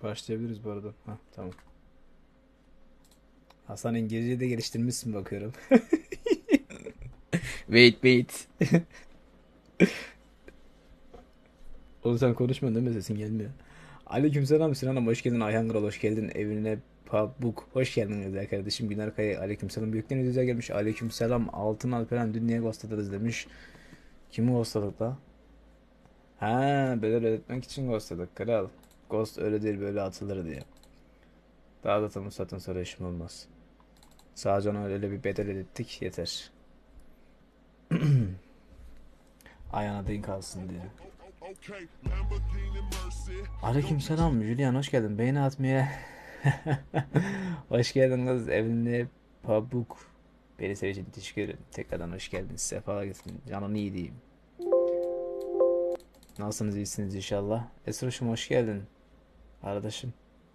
Başlayabiliriz bu arada. Ha, tamam. Hasan İngilizceyi de geliştirmişsin bakıyorum. Wait wait. Oğlum sen konuşmuyorsun değil mi? Sesin gelmiyor. Aleykümselam Sinan'ım, hoş geldin. Ayhan Kral hoş geldin. Evine Pabuk hoş geldin güzel kardeşim. Güner Kaya aleykümselam. Büyükten güzel gelmiş. Aleykümselam. Altın Alperen dün niye ghostladınız demiş. Kimi ghostladık da? Ha, bedel ödetmek için ghostladık kral. Ghost öyle değil, böyle atılır diye. Daha da tamam, satın sonra işim olmaz. Sadece ona öyle bir bedel ödettik yeter. Ayağına denk kalsın diye. Aleykümselam Julian, hoş geldin. Beğeni atmaya. Hoş geldin kız. Evinde pabuk. Beni seveceğin teşekkür ederim. Tekrardan hoş geldin. Sefa gitsin. Canın iyi diyeyim. Nasılsınız, iyisiniz inşallah. Esroş'um hoş geldin. Kardeşim.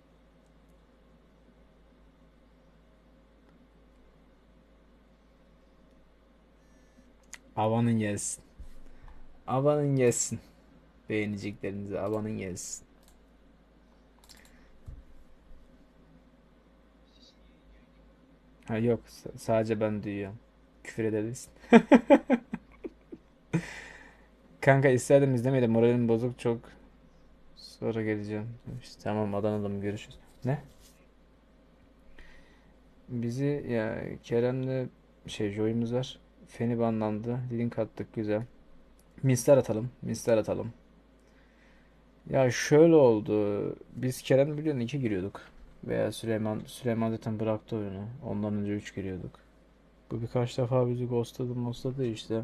Havanın gelsin. Havanın gelsin. Beğeneceklerinizi havanın gelsin. Ha yok, sadece ben duyuyorum. Küfür edebilirsin. Kanka isterdim, izlemeyi de moralim bozuk çok. Sonra geleceğim. İşte, tamam Adana'da mı görüşürüz. Ne? Bizi ya Kerem'le Joy'umuz var. Feni banlandı. Link attık, güzel. Misler atalım. Misler atalım. Ya şöyle oldu. Biz Kerem'le biliyorsun 2 giriyorduk. Veya Süleyman zaten bıraktı oyunu. Ondan önce 3 giriyorduk. Bu birkaç defa bizi ghostladı işte.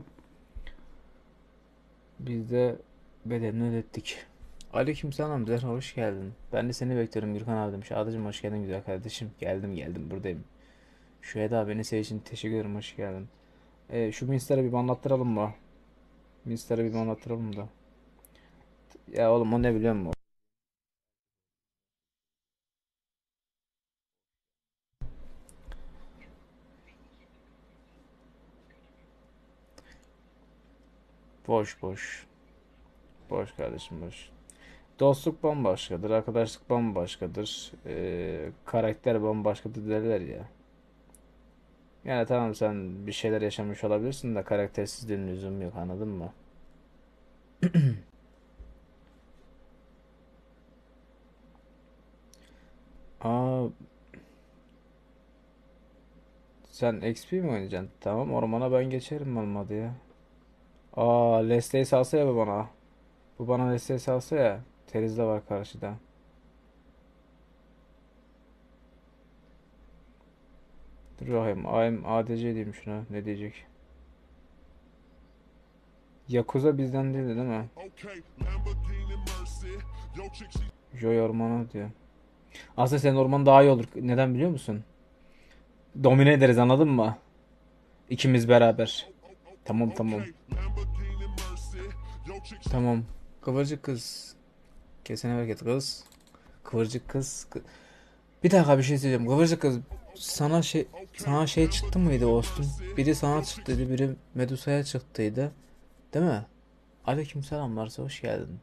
Biz de bedelini ödettik. Aleykümselam Zehra, hoş geldin. Ben de seni bekliyorum Gürkan abi demiş. Adacım hoş geldin güzel kardeşim. Geldim buradayım. Şu Eda beni sevdiğin için teşekkür ederim, hoş geldin. Şu Minster'ı bir anlattıralım mı? Minster'ı bir anlattıralım da. Ya oğlum o ne biliyor musun? Boş boş. Boş kardeşim boş. Dostluk bambaşkadır. Arkadaşlık bambaşkadır. Karakter bambaşkadır derler ya. Yani tamam, sen bir şeyler yaşamış olabilirsin de karaktersizliğin lüzumu yok, anladın mı? Aa, sen XP mi oynayacaksın? Tamam, ormana ben geçerim olmadı ya. Aa, Leslie'yi salsa ya bu bana. Bu bana Leslie'yi salsa ya. Teriz de var karşıda. Dur bakayım. I'm ADC diyeyim şuna. Ne diyecek? Yakuza bizden değildi değil mi? Joy ormanı diyor. Aslında senin orman daha iyi olur. Neden biliyor musun? Domine ederiz, anladın mı? İkimiz beraber. Tamam tamam. Tamam. Kıvırcık kız. Kesene bereket kız. Kıvırcık kız. Bir dakika, bir şey söyleyeceğim. Kıvırcık kız, sana şey çıktı mıydı Ostun? Biri sana çıktıydı, biri Medusa'ya çıktıydı. Değil mi? Aleykümselam, varsa hoş geldin.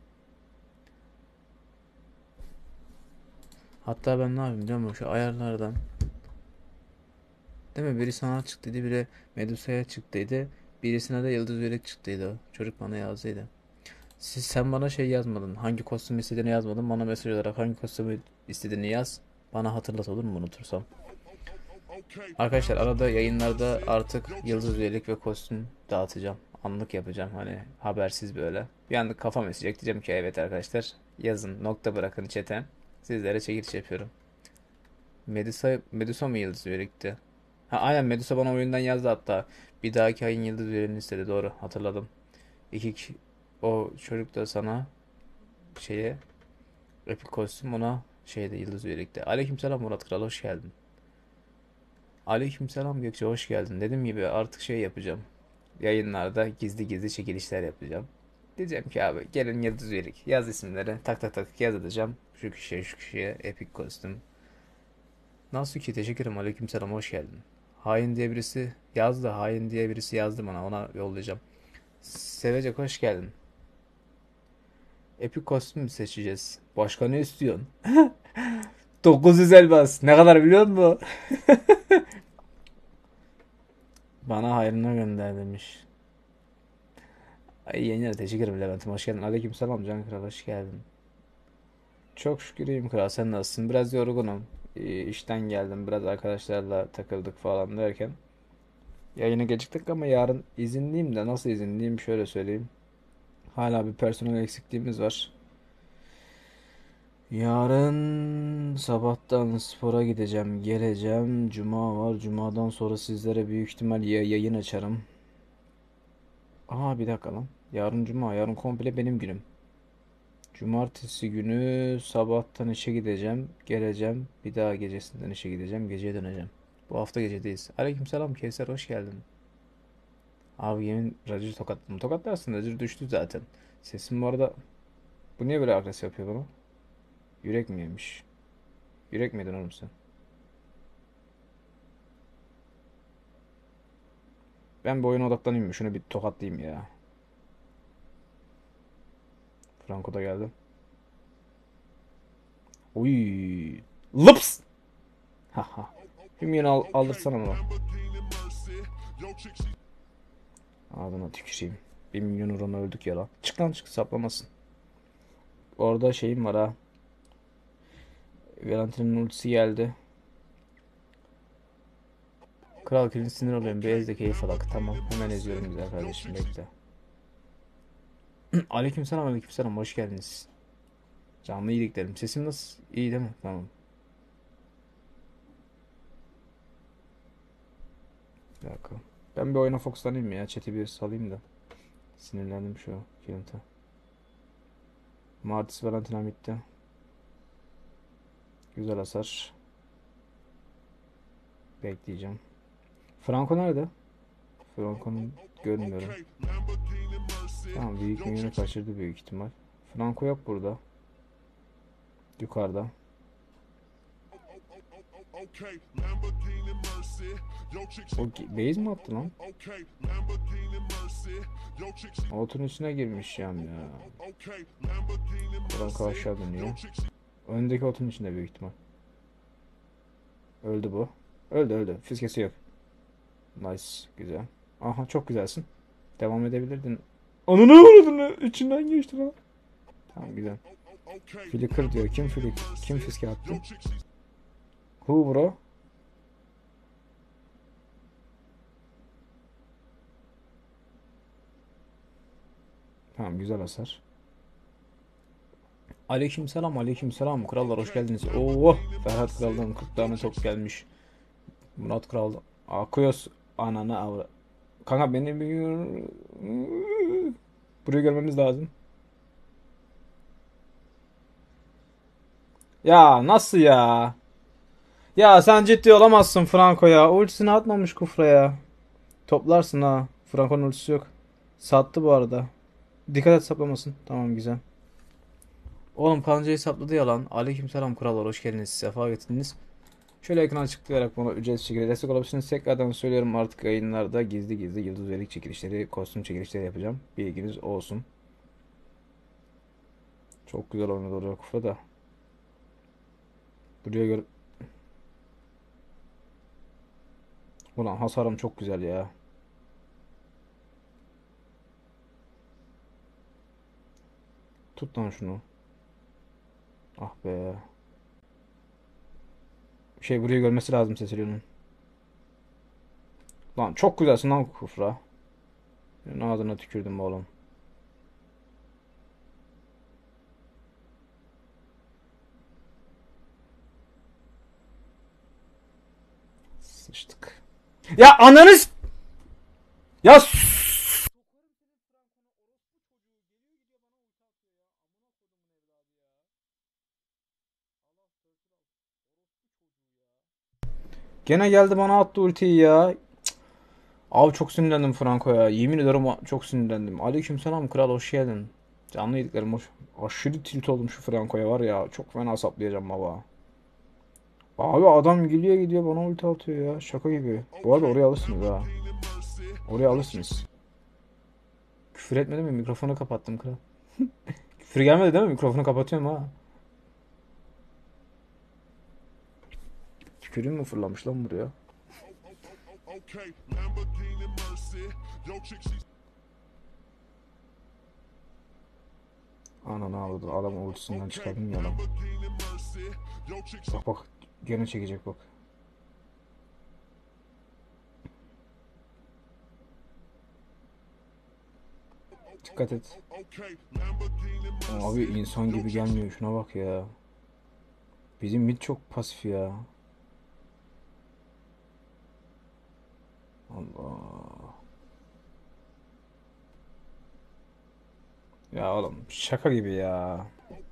Hatta ben ne yapayım biliyor musun? Şu ayarlardan. Değil mi? Biri sana çıktıydı, biri Medusa'ya çıktıydı. Birisine de Yıldız Yörük çıktıydı. Çocuk bana yazdıydı. Sen bana şey yazmadın. Hangi kostüm istediğini yazmadın. Bana mesaj olarak hangi kostümü istediğini yaz. Bana hatırlat, olur mu, unutursam. Arkadaşlar arada yayınlarda artık yıldız üyelik ve kostüm dağıtacağım. Anlık yapacağım, hani habersiz böyle. Bir anda kafam esecek, diyeceğim ki evet arkadaşlar yazın, nokta bırakın chat'e. Sizlere çekiliş yapıyorum. Medusa mı yıldız üyelikti? Ha aynen, Medusa bana oyundan yazdı hatta. Bir dahaki ayın yıldız üyeliğini istedi, doğru hatırladım. O çocuk da sana şeye epik kostüm, ona şeyde yıldız üyelikte. Aleykümselam Murat Kral, hoş geldin. Aleykümselam Gökçe, hoş geldin. Dediğim gibi artık şey yapacağım. Yayınlarda gizli gizli çekilişler yapacağım. Diyeceğim ki abi gelin yıldız üyelik. Yaz isimleri. Tak tak tak yaz edeceğim. Şu kişiye epik kostüm. Nasuki teşekkür ederim. Aleykümselam, hoş geldin. Hain diye birisi yazdı. Hain diye birisi yazdı bana. Ona yollayacağım. Sevecek, hoş geldin. Epik kostüm mü seçeceğiz? Başka ne istiyorsun? 900 elmas. Ne kadar biliyor musun? Bana hayrına gönder demiş. Ay yenge teşekkür ederim Levent'im. Hoş geldin. Aleykümselam Can Kral. Hoş geldin. Çok şükür iyiyim kral. Sen nasılsın? Biraz yorgunum. İşten geldim. Biraz arkadaşlarla takıldık falan derken. Yayını geciktik ama yarın izinliyim de nasıl izinliyim şöyle söyleyeyim. Hala bir personel eksikliğimiz var. Yarın sabahtan spora gideceğim, geleceğim. Cuma var. Cumadan sonra sizlere büyük ihtimal yayın açarım. Aa bir dakika lan. Yarın cuma. Yarın komple benim günüm. Cumartesi günü sabahtan işe gideceğim, geleceğim. Bir daha gecesinden işe gideceğim, geceye döneceğim. Bu hafta gecedeyiz. Aleykümselam Kevser hoş geldin. Abi yemin Roger tokatladım. Tokatlarsın Roger düştü zaten. Sesim bu arada. Bu niye böyle agresif yapıyor bana? Yürek mi yemiş? Yürek mi yedin oğlum sen? Ben bu oyuna odaklanayım mı? Şunu bir tokatlayayım ya. Franco da geldi. Uy. Lıps. Haha. Bir milyon aldırsana bunu. Ağzına tüküreyim. 1 milyon euro öldük ya lan. Çık lan çık saplamasın. Orada şeyim var ha. Valentin'in ultisi geldi. Kral Kilin sinir oluyorum. Bir ezde keyif alak. Tamam. Hemen eziyorum güzel kardeşim. Bekle. Aleykümselam aleykümselam. Hoş geldiniz. Canlı iyilik derim. Sesim nasıl? İyi değil mi? Tamam. Bir dakika. Ben bir oyuna fokuslanayım ya. Chat'i bir salayım da. Sinirlendim şu Kilint'e. Martis Valentina bitti. Güzel hasar. Bekleyeceğim. Franco nerede? Franco'nu görmüyorum. Tamam büyük minyonu kaçırdı büyük ihtimal. Franco yok burada. Yukarıda. O base mi attı lan? Altın içine girmiş ya. Franco aşağı dönüyor. Öndeki otun içinde büyük ihtimal. Öldü bu. Öldü öldü. Fiskesi yok. Nice. Güzel. Aha çok güzelsin. Devam edebilirdin. Ananı avradını. İçinden geçti lan. Tamam güzel. Flicker diyor. Kim fiske attı? Who bro? Tamam güzel hasar. Aleykümselam aleykümselam. Krallar hoş geldiniz. Oo Ferhat Kral'dan 40 tane top gelmiş. Murat Kral. Akıyoruz. Ananı avra. Kanka beni bir... Burayı görmemiz lazım. Ya nasıl ya? Ya sen ciddi olamazsın Franco ya. Ultisini atmamış Kufra ya. Toplarsın ha. Franco'nun ultisi yok. Sattı bu arada. Dikkat et saplamasın. Tamam güzel. Oğlum kancayı sapladı ya lan. Aleykümselam krallar hoş geldiniz. Sefa getirdiniz. Şöyle ekran açıklayarak bana ücretsiz şekilde destek olabilirsiniz. Tekrardan söylüyorum artık yayınlarda gizli gizli yıldız üyelik çekilişleri, kostüm çekilişleri yapacağım. Bilginiz olsun. Çok güzel oynadı oraya Kufra da. Buraya göre... Ulan hasarım çok güzel ya. Tut lan şunu. Ah be. Şey burayı görmesi lazım Cecilio'nun. Lan çok güzelsin lan Kufra. Senin ağzına tükürdüm oğlum. Sıçtık. Ya ananız! Ya gene geldi bana attı ultiyi ya. Abi çok sinirlendim Franco'ya. Yemin ederim çok sinirlendim. Aleykümselam kral hoş geldin. Canlı yediklerim hoş. Aşırı tilt oldum şu Franco'ya var ya. Çok fena saplayacağım baba. Abi adam geliyor gidiyor bana ulti atıyor ya. Şaka gibi. Bu arada oraya alırsınız ha. Oraya alırsınız. Küfür etmedim mi? Mikrofonu kapattım kral. Küfür gelmedi değil mi? Mikrofonu kapatıyorum ha. Tükürüğüm mü fırlamış lan buraya? Ananı avradı. Adam ultisinden çıkardım ya adam. Bak bak. Gene çekecek bak. Dikkat et. Abi insan gibi gelmiyor. Şuna bak ya. Bizim mid çok pasif ya. Allah. Ya oğlum şaka gibi ya.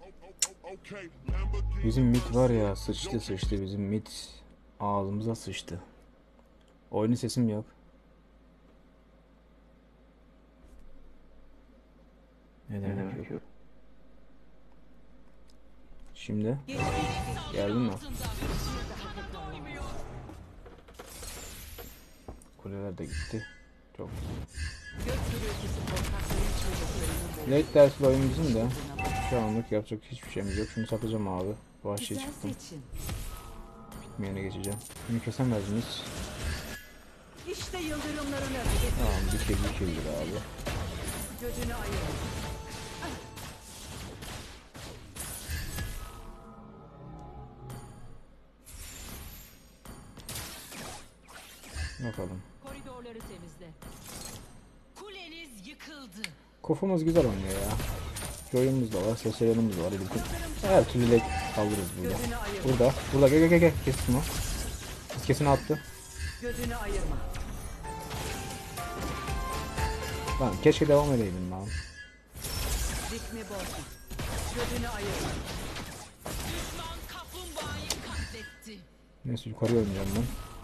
Bizim mid var ya, sıçtı bizim mid. Ağzımıza sıçtı. Oyunun sesim yok. Ne demek yok. Şimdi geldin mi? Kuleler de gitti. Çok late dersi oyun bizim de. Şu anlık yapacak hiçbir şeyimiz yok. Şunu satacağım abi. Vahşiye çıktım. Bitmeyene geçeceğim. Bunu kesemez miyiz? İşte yıldırımların Tamam, bir killdir abi. gözünü ayırın. Bakalım. Koridorları temizle. Kuleniz yıkıldı. Kofumuz güzel oynuyor ya. Joy'umuz da var, seslerimiz de var. Her türlü late kaldırırız burada. Burada gel kesin o. Kesin attı. Gözünü ayırma. Lan keşke devam edeydim lan. Ritmi bozma. Gözünü ayırma. Düşman kaplumbağayı katletti. Neyse yukarı oynayacağım ben.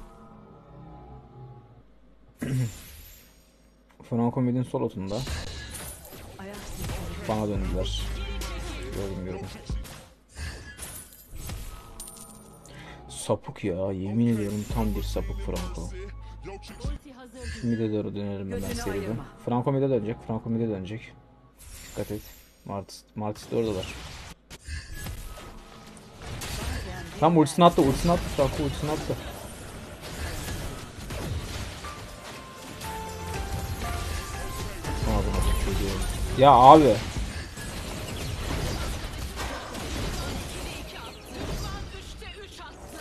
Franco mid'in sol otunda. Ayak sesleri. Bana döndüler. Gördüm. Sapık ya, yemin ediyorum tam bir sapık Franco. Ulti hazır. Şu mid'e doğru dönerim hemen Gözünü seride. ayırma. Franco mid'e dönecek. Dikkat et. Martis de oradalar. Tam ultisini attı. Franco ultisini attı. Ağzına tükürüyorum. Ya abi. Düşman 3'te 3 attı.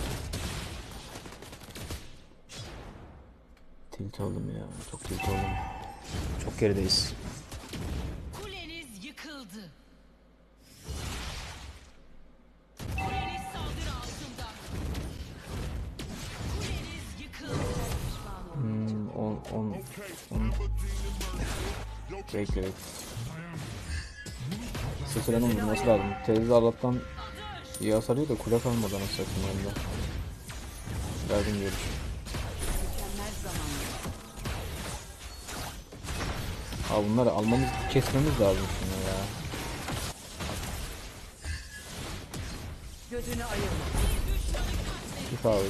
Tilt oldum ya. Çok tilt oldum. Çok gerideyiz. Kuleniz yıkıldı. Kuleniz saldırı altında. Kuleniz yıkıldı. 10 Bekle. Sıçranın vurması lazım. Televizyon Allah'tan iyi hasar yiyor da kule kalmadı anasını satayım yanında. Verdim görüş. Mükemmel zamanlı. Abi bunları kesmemiz lazım şunu ya. Gözünü ayırma. Tüh abi.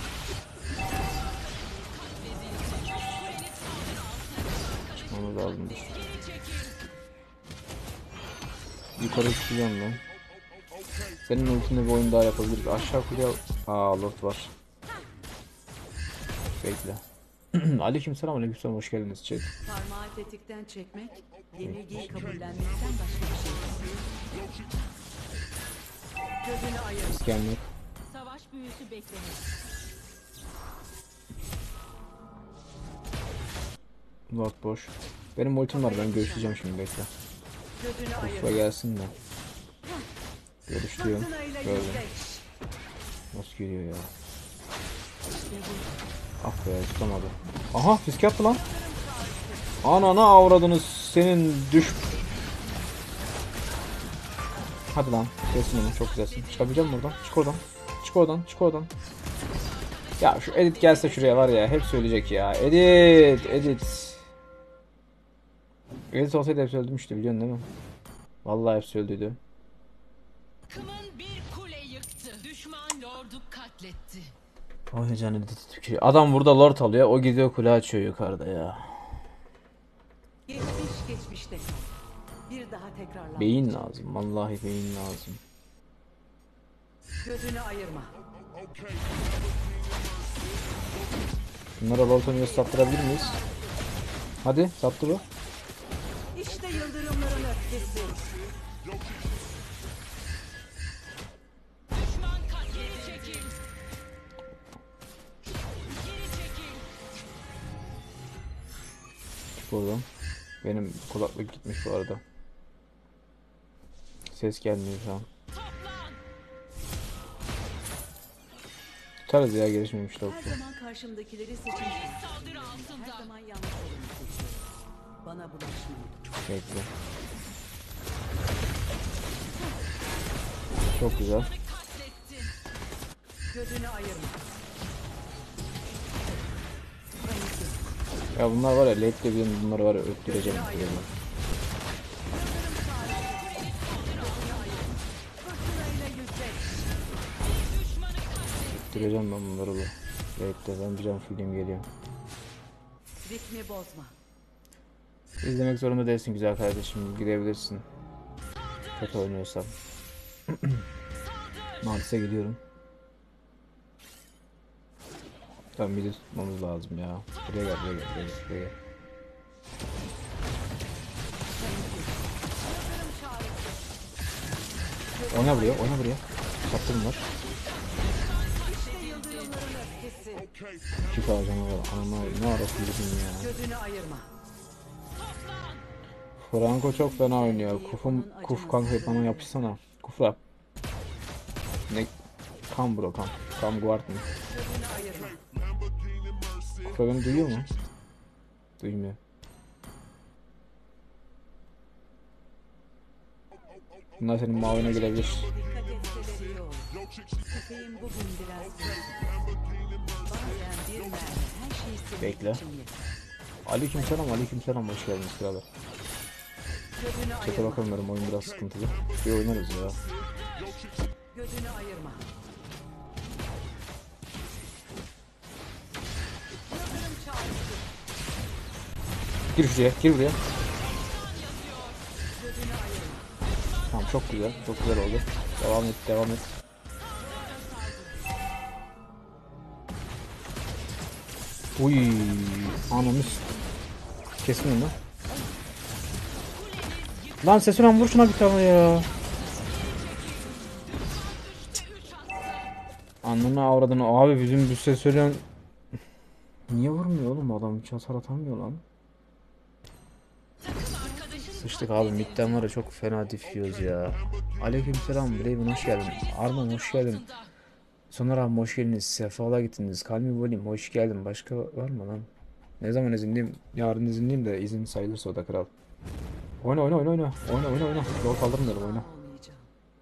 Çıkmamız lazımdır. Yukarı çıkacağım ben. Senin ultinde bir oyun daha yapabiliriz. Aşağı kuleye al. Aa, Lord var. Bekle. Aleykümselam, hoş geldiniz chat. Parmağı tetikten çekmek, yenilgiyi kabullenmekten başka bir şey değil. Gözünü ayırma. İskem yok. Savaş büyüsü beklenir. Lord boş. Benim ultim var, ben görüşeceğim şimdi, bekle. Gözünü Ufla ayırma. gelsin de. Görüştüyorum. Fırtınayla Gördüm. yüzleş. Nasıl geliyor ya? Ah be, tutamadı. Aha, fiske attı lan. Anana avradınız senin düş. Hadi lan, kesin onu, çok güzelsin. Çıkabilecek misin buradan? Çık oradan. Ya şu edit gelse şuraya var ya, hep söyleyecek ya. Edit. Edit olsaydı hepsi öldürmüştü, biliyorsun değil mi? Vallahi hepsi öldüydü. Takımın bir kule yıktı. Düşman lordu katletti. Oy canım, adam burada lord alıyor, o gidiyor kule açıyor yukarıda ya. Geçmişte kal. Bir daha tekrarlan. Beyin lazım, vallahi beyin lazım. Gözünü ayırma. Bunlara Bolton'u sattırabilir miyiz? Hadi sattır o. İşte yıldırımların öfkesi. Düşman kat geri çekil. Geri çekil. Buradan. Benim kulaklık gitmiş bu arada. Ses gelmiyor şu an. Toplan. Tutarız ya, gelişmemiş Her toplu. zaman karşımdakileri seçim Kuleniz şansı. saldırı Her altında. zaman yanlış olanı seçiyorum. Bana bulaşmayın. Bekle. Çok güzel. Düşmanı katlettin. Gözünü ayırma. Ya bunlar var ya, late'de benim bunları var ya öttüreceğim. Fırtınayla yüzleş. Düşmanı katlettin. Öttüreceğim ben bunları bu. Late'de ben bir can film geliyor. Ritmi bozma. İzlemek zorunda değilsin güzel kardeşim. Gidebilirsin. Kötü oynuyorsam. Mantis'e gidiyorum. Tamam, midi tutmamız lazım ya. Buraya gel, buraya gel, buraya gel, buraya gel. Oyna buraya, oyna buraya. Sattım var. İşte yıldırımların öfkesi. Çık ağacına var. Anam ne ara filizim ya. Gözünü ayırma. Franco çok fena oynuyor. Kuf kanka bana yapışsana. Kufra. Ne? Kam bro kam. Kam guard mı? Gözünü ayırma. Kufra beni duyuyor mu? Duymuyor. Bunlar senin mavine gelebilir. Dikkat etseler iyi olur. Tüfeğim bugün biraz bozuk. Bazen bir mermi her şeyi silmek Bekle. için yeter. Aleykümselam, aleykümselam, hoş geldiniz kralar. Gözünü Çete ayırma. bakamıyorum, oyun biraz sıkıntılı. Bir oynarız ya. Gözünü ayırma. Yıldırım çağrısı. Gir şuraya, gir buraya. Gözünü ayırma. Tamam, çok güzel, çok güzel oldu. Devam et, devam et. Uy, anamız. Kesin onu. Lan Sesunan vur şuna bir tane ya. Anlamına avradını abi, bizim bu Sesunan niye vurmuyor oğlum, adam hiç hasar atamıyor lan. Sıçtık abi, midden var ya, çok fena difiyoruz ya. Aleykümselam Braven, hoş geldin. Arman hoş geldin. Soner abi hoş geldiniz. Sefalar gittiniz. Kalmi Volim hoş geldin. Başka var mı lan? Ne zaman izinliyim? Yarın izinliyim de izin sayılırsa o da kral. Oyna oyna oyna oyna. Oyna oyna oyna. Zor kaldırmıyorum, oyna. Olmayacağım.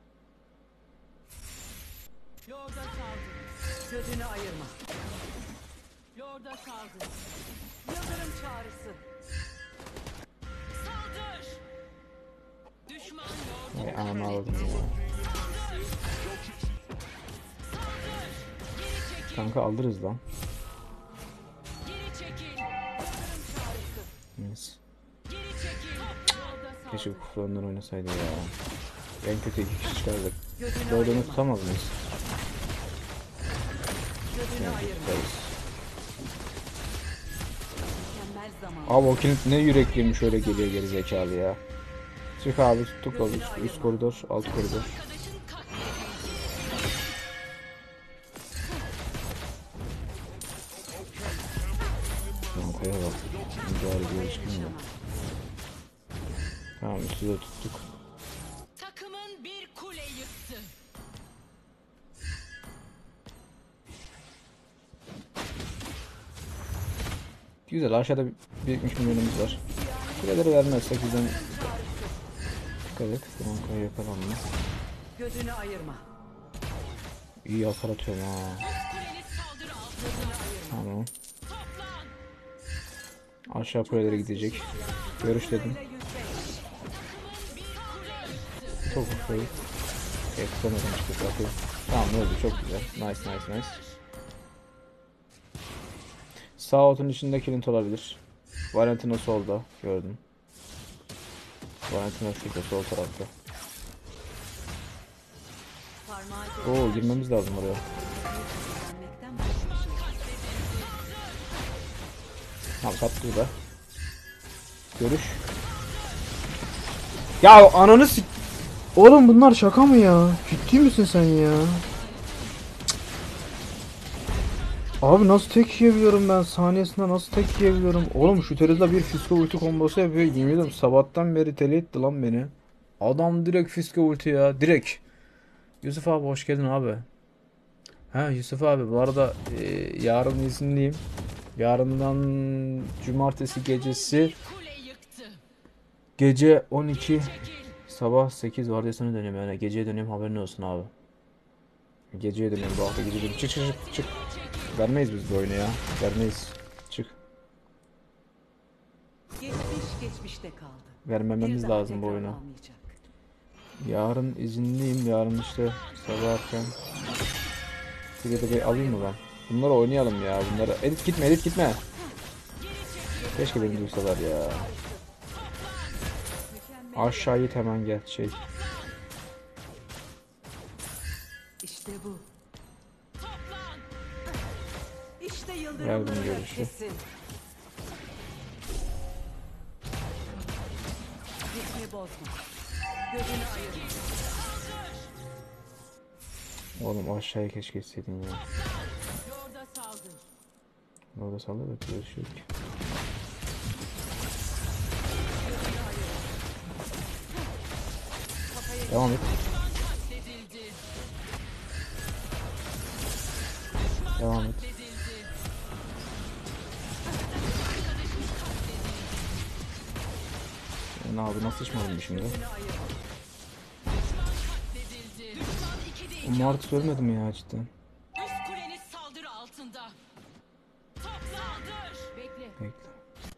Lorda saldır. Gözünü ayırma. Lorda saldır. Yıldırım çağrısı. Saldır. Düşman lordu. Ay anam ağladım ya. Geri çekil. Kanka alırız lan. Geri çekil. Yıldırım çağrısı. Neyse. Geri çekil. Lorda saldır. Keşke kufranlar oynasaydı ya. En kötü 2 kişi çıkardık. Gözünü Dördünü ayırma. tutamaz mıyız? Gözünü Yani ayırma. tutarız. Mükemmel zaman. Abi o kilit ne yürekliymiş, öyle geliyor geri zekalı ya. Çık abi, tuttuk o üst koridor, alt koridor. Arkadaşın katledildi. Lan koya bak. Müdahale bir ilişkin yok. Tamam, üstü de tuttuk. Takımın bir kule yıktı. Güzel, aşağıda birikmiş milyonumuz var. Kuleleri vermezsek bizden dikkat et. Franka'yı yapalım mı? Gözünü ayırma. İyi hasar atıyorum ha. Kuleniz saldırı altında. Tamam. Toplan. Aşağı kuleleri gidecek. Görüş dedim. Ile yüzleş. Takımın bir kule yıktı. Çok kufayı. Tutamadım işte zaten. Tamam, ne oldu, çok güzel. Nice nice nice. Sağ otun içinde kilit olabilir. Valentino solda, gördüm. Valentino şurada sol tarafta. Parmağı Oo, girmemiz lazım oraya. Tamam sattı bu da. Görüş. Ya ananı sik... Oğlum bunlar şaka mı ya? Ciddi misin sen ya? Abi nasıl tek yiyebiliyorum ben? Saniyesinde nasıl tek yiyebiliyorum? Oğlum şu Terizla bir fisko ulti kombosu yapıyor. Yemin ediyorum sabahtan beri deli etti lan beni. Adam direkt fisko ulti ya. Direkt. Yusuf abi hoş geldin abi. Ha Yusuf abi bu arada yarın izinliyim. Yarından cumartesi gecesi Kule yıktı. gece 12 Çekil. sabah 8 vardiyasına dönüyorum yani geceye dönüyorum haberin olsun abi. Geceye dönüyorum bu hafta gidiyorum. Çık çık çık çık. Vermeyiz biz bu oyunu ya. Vermeyiz. Çık. Geçmiş geçmişte kaldı. Vermememiz Bir daha lazım bu oyunu. tekrarlanmayacak. Yarın izinliyim. Yarın işte sabah erken. Bir de alayım mı ben? Bunları oynayalım ya. Bunları edit gitme edit gitme. Keşke beni duysalar ya. Aşağı git hemen gel şey. İşte bu. Toplan. İşte Verdim yıldırımların görüşü. öfkesi. Ritmi bozma. Gözünü ayırma. Oğlum aşağıya keşke gitseydin ya. Lorda saldır. Orada salla da görüşürüz. Devam et. Katledildi. Devam et. Katledildi. Ne abi nasıl sıçmadım şimdi? Katledildi. Düşman 2'de 2. Ama artık ölmedim ya cidden. Üst kuleniz saldırı altında. Top saldır. Bekle. Bekle.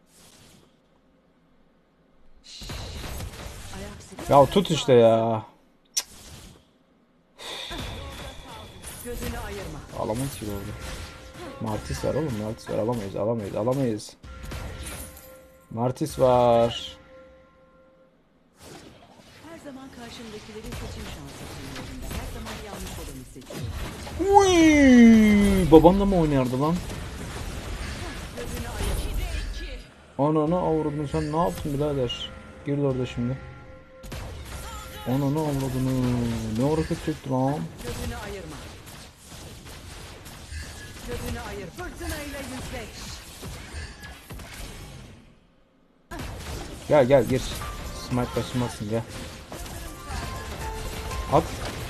Ayak sesi. Ya tut işte ya. Gözünü ayırma. Alamayız ki orada. Martis var oğlum Martis var alamayız alamayız alamayız. Martis var. Her zaman karşımdakilerin seçim şansı sunumlarında. Her zaman yanlış olanı seçiyorum. Uy, babanla mı oynardı lan? Gözünü ayırma. 2'de 2. Ananı avradını sen ne yaptın birader? Gir orada şimdi. Ananı avradını. Ne hareket çekti lan? Gözünü ayırma. Gözünü ayır. Fırtınayla yüzleş. Gel gel gir. Smite taşımasın gel. At.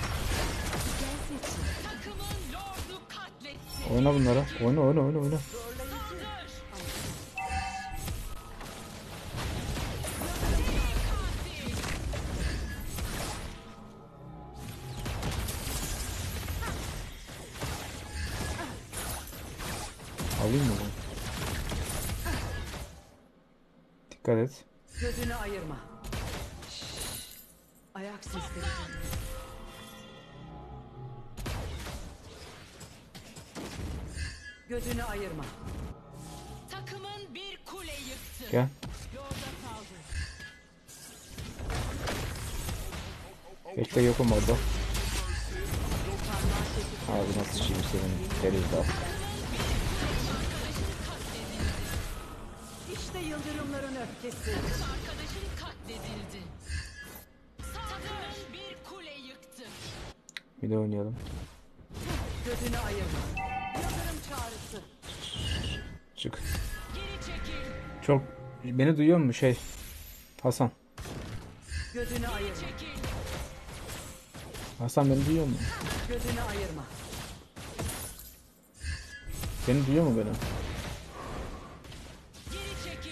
Takımın lordu katletti. Oyna bunları. Oyna oyna oyna oyna. Alayım mı bunu? Dikkat et. Gözünü ayırma. Şşş. Ayak sesleri duyuyor. Gözünü ayırma. Takımın bir kule yıktı. Gel. Lorda saldır. Bekle yokum orada. Abi nasıl sıçayım senin Teriz'de. İşte yıldırımların öfkesi. Arkadaşın katledildi. Takımın bir kule yıktı. Bir de oynayalım. Gözünü ayırma. Yıldırım çağrısı. Çık. Geri çekil. Çok beni duyuyor mu şey? Hasan. Gözünü ayırma. Çekil. Hasan beni duyuyor mu? Gözünü ayırma. Beni duyuyor mu beni? Geri çekil.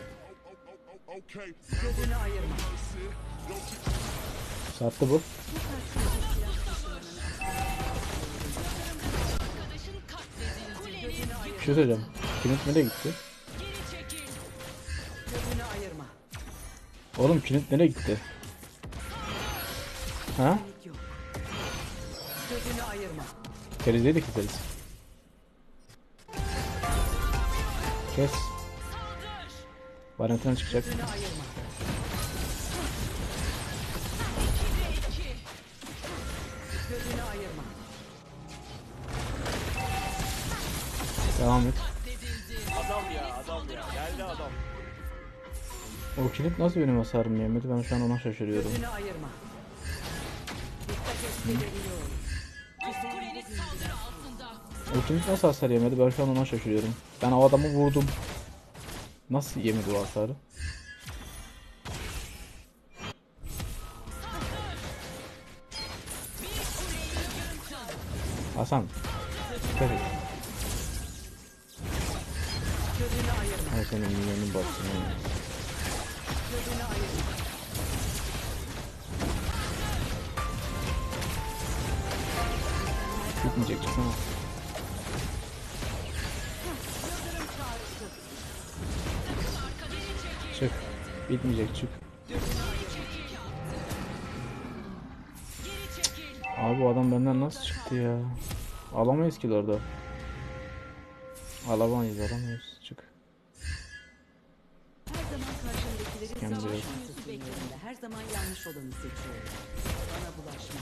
Gözünü ayırma. Sattı bu. Arkadaşın katledildi. Kuleniz Bir şey söyleyeceğim. Kilit nereye gitti? geri çekil. Gözünü ayırma. Oğlum kilit nereye gitti? Ha? Panik yok. Gözünü ayırma. Terizliği de keseriz. Kes. Valentina çıkacak. Gözünü ayırma. 2'de 2. Gözünü ayırma. Katledildi. Adam ya adam. adam ya. Geldi adam. O kilit nasıl benim hasarım yemedi? Ben şu an ona şaşırıyorum. Gözünü ayırma. Dikkat et geliyor. Üst kuleniz saldırı altında. O kilit nasıl hasar yemedi? Ben şu an ona şaşırıyorum. Ben o adamı vurdum. Nasıl yemedi o hasarı? Hasan. Dikkat et. Gözünü ayırma. Ay senin milyonun baksın. Gözünü ayırma. Bitmeyecek çıksana. Çık. Bitmeyecek çık. Geri çekil. Abi bu adam benden nasıl çıktı ya? Alamayız ki orada. Alamayız. Çık. Her zaman karşımdakileri Kendi savaş biraz. konusu beklerinde. Her zaman yanlış olanı seçiyorum. Bana bulaşma.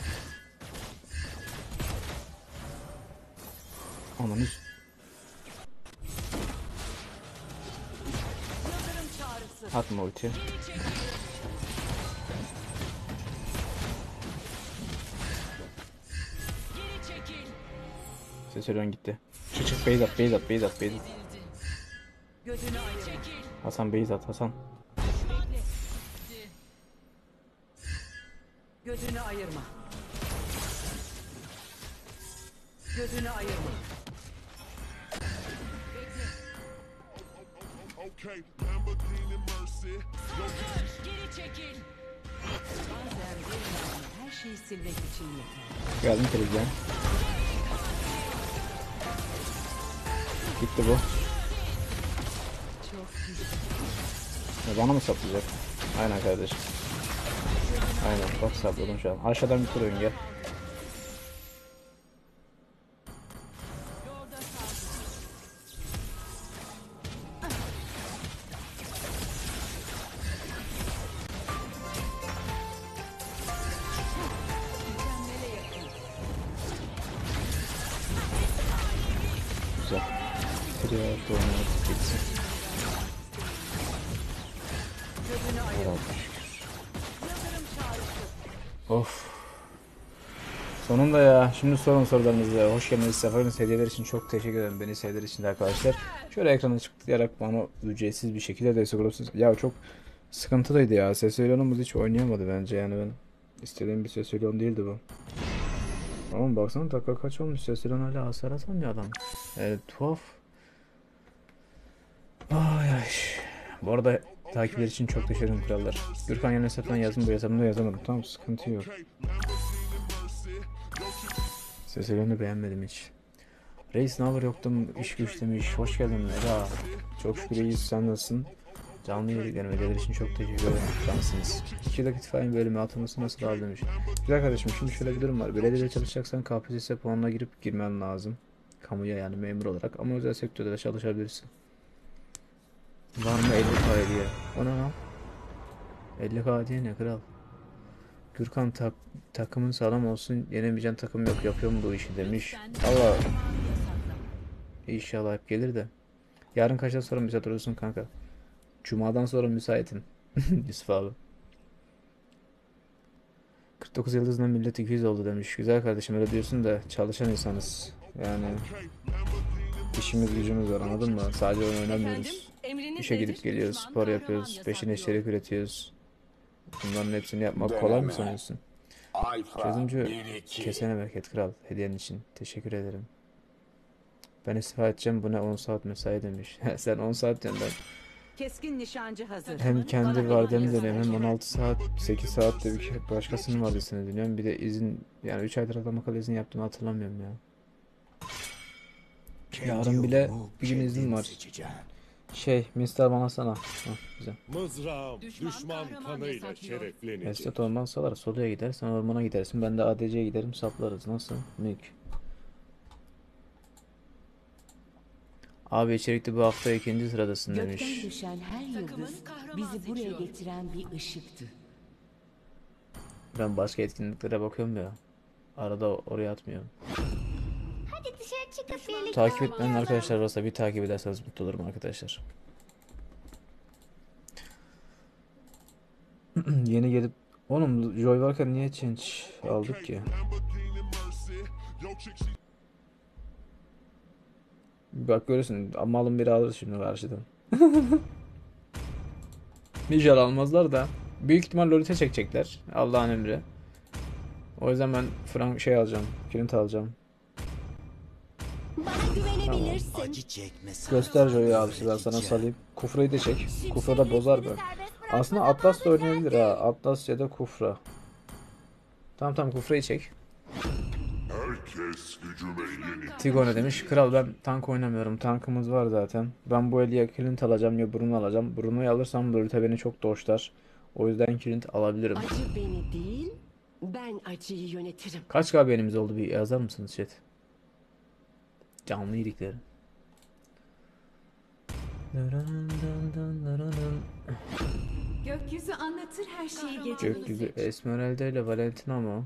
Ananı Yıldırım çağrısı. atma ulti. Geri çekil. Seserion gitti. Çık base at. Gözünü ayırma. Çekil. Hasan base at Hasan. Gözünü ayırma. Gözünü ayırma. Okay, Lamborghini Mercy. Geri çekil. Bazen bir mermi her şeyi silmek için yeter. Geldim krizden. Gitti bu. Çok güzel. Bana mı saplayacak? Aynen kardeşim. Aynen bak sapladım şu an. Aşağıdan bir tur oyun gel. Mükemmele yakın. Güzel. Triya oyunu bitsin. Gözünü ayırma. Herhalde şükür. Yıldırım çağrısı. Of. Sonunda ya. Şimdi sorun sorularınızı. Hoş geldiniz. Seferiniz hediyeler için çok teşekkür ederim. Beni sevdiğiniz için de arkadaşlar. Şöyle ekrana tıklayarak bana ücretsiz bir şekilde destek olursunuz. Ya çok sıkıntılıydı ya. Sesölyonumuz hiç oynayamadı bence. Yani ben istediğim bir Sesölyon değildi bu. Ama baksana dakika kaç olmuş. Sesölyon hala hasar atamıyor adam. Tuhaf. Ay ay. Bu arada takipler için çok teşekkür ederim krallar. Gürkan yerine hesaptan yazdım, bu hesabımda yazamadım. Tamam, sıkıntı yok. Seslerini beğenmedim hiç. Reis ne haber, yoktum, iş güç demiş. Hoş geldin Eda. Çok şükür iyiyiz, sen nasılsın? Canlı yayınlar hediyeler için çok teşekkür ederim. Cansınız. 2 dakika itfaiye bölümü atılması nasıl abi demiş. Güzel kardeşim, şimdi şöyle bir durum var. Belediyede çalışacaksan KPSS puanına girmen lazım. Kamuya, yani memur olarak, ama özel sektörde de çalışabilirsin. Var mı 50K hediye? O ne lan? 50K hediye ne kral? Gürkan takımın sağlam olsun, yenemeyeceğin takım yok, yapıyor mu bu işi demiş. Allah inşallah hep gelir de. Yarın kaçtan sonra müsait olursun kanka? Cuma'dan sonra müsaitim. Yusuf abi. 49 yıldızından millet 200 oldu demiş. Güzel kardeşim, öyle diyorsun da çalışan insanız. Yani işimiz gücümüz var, anladın mı? Sadece oyun oynamıyoruz. İşe gidip geliyoruz, spor yapıyoruz, peşine içerik üretiyoruz. Bunların hepsini yapmak kolay mı sanıyorsun? Çözümcü kesene bereket kral, hediyen için teşekkür ederim. Ben istifa edeceğim, bu ne 10 saat mesai demiş. Sen 10 saat diyorsun, ben Keskin nişancı hazır. hem kendi Bana vardiyamı emanet dönüyorum, hem eder. 16 saat 8 saat de bir başkasının vardiyasını dönüyorum. Bir de izin, yani 3 aydır adam akıllı izin yaptığımı hatırlamıyorum ya. Yarın bile bir gün izin var. Mister bana sana. Güzel. Mızrağım Düşman düşman kahraman kanıyla yasaklıyor. şereflenecek. Estet orman salar, soluya gider, sen ormana gidersin, ben de ADC'ye giderim, saplarız. Nasıl? Mük. Abi içerikte bu hafta 2. sıradasın Gökten demiş. düşen her Takımın yıldız kahraman bizi buraya seçiyor. getiren bir ışıktı. Ben başka etkinliklere bakıyorum ya. Arada oraya atmıyorum. Hadi dışarı çık Takip etmeyen arkadaşlar varsa bir takip ederseniz mutlu olurum arkadaşlar. Yeni gelip oğlum Joy varken niye change aldık ki? Bak görürsün malın biri alır şimdi karşıdan. İnşallah almazlar da. Büyük ihtimal Lolita çekecekler. Allah'ın emri. O yüzden ben Frank şey alacağım. Clint alacağım. Bana güvenebilirsin. Acı çekmesi. Göster Joy'u abisi ben sana salayım. Kufra'yı da çek. Kufra da bozar ben. Aslında Atlas da oynayabilir ha. Atlas ya da Kufra. Tamam Kufra'yı çek. Herkes gücüme yeni. Tigo ne demiş? Kral ben tank oynamıyorum. Tankımız var zaten. Ben bu eli ya Clint alacağım ya Bruno alacağım. Bruno'yu alırsam Lolita beni çok doşlar. O yüzden Clint alabilirim. Acı beni değil, ben acıyı yönetirim. Kaç KB'nimiz oldu bir yazar mısınız chat? Canlı iyilikleri. Gökyüzü anlatır her şeyi gece. Gökyüzü Esmeralda ile Valentina mı?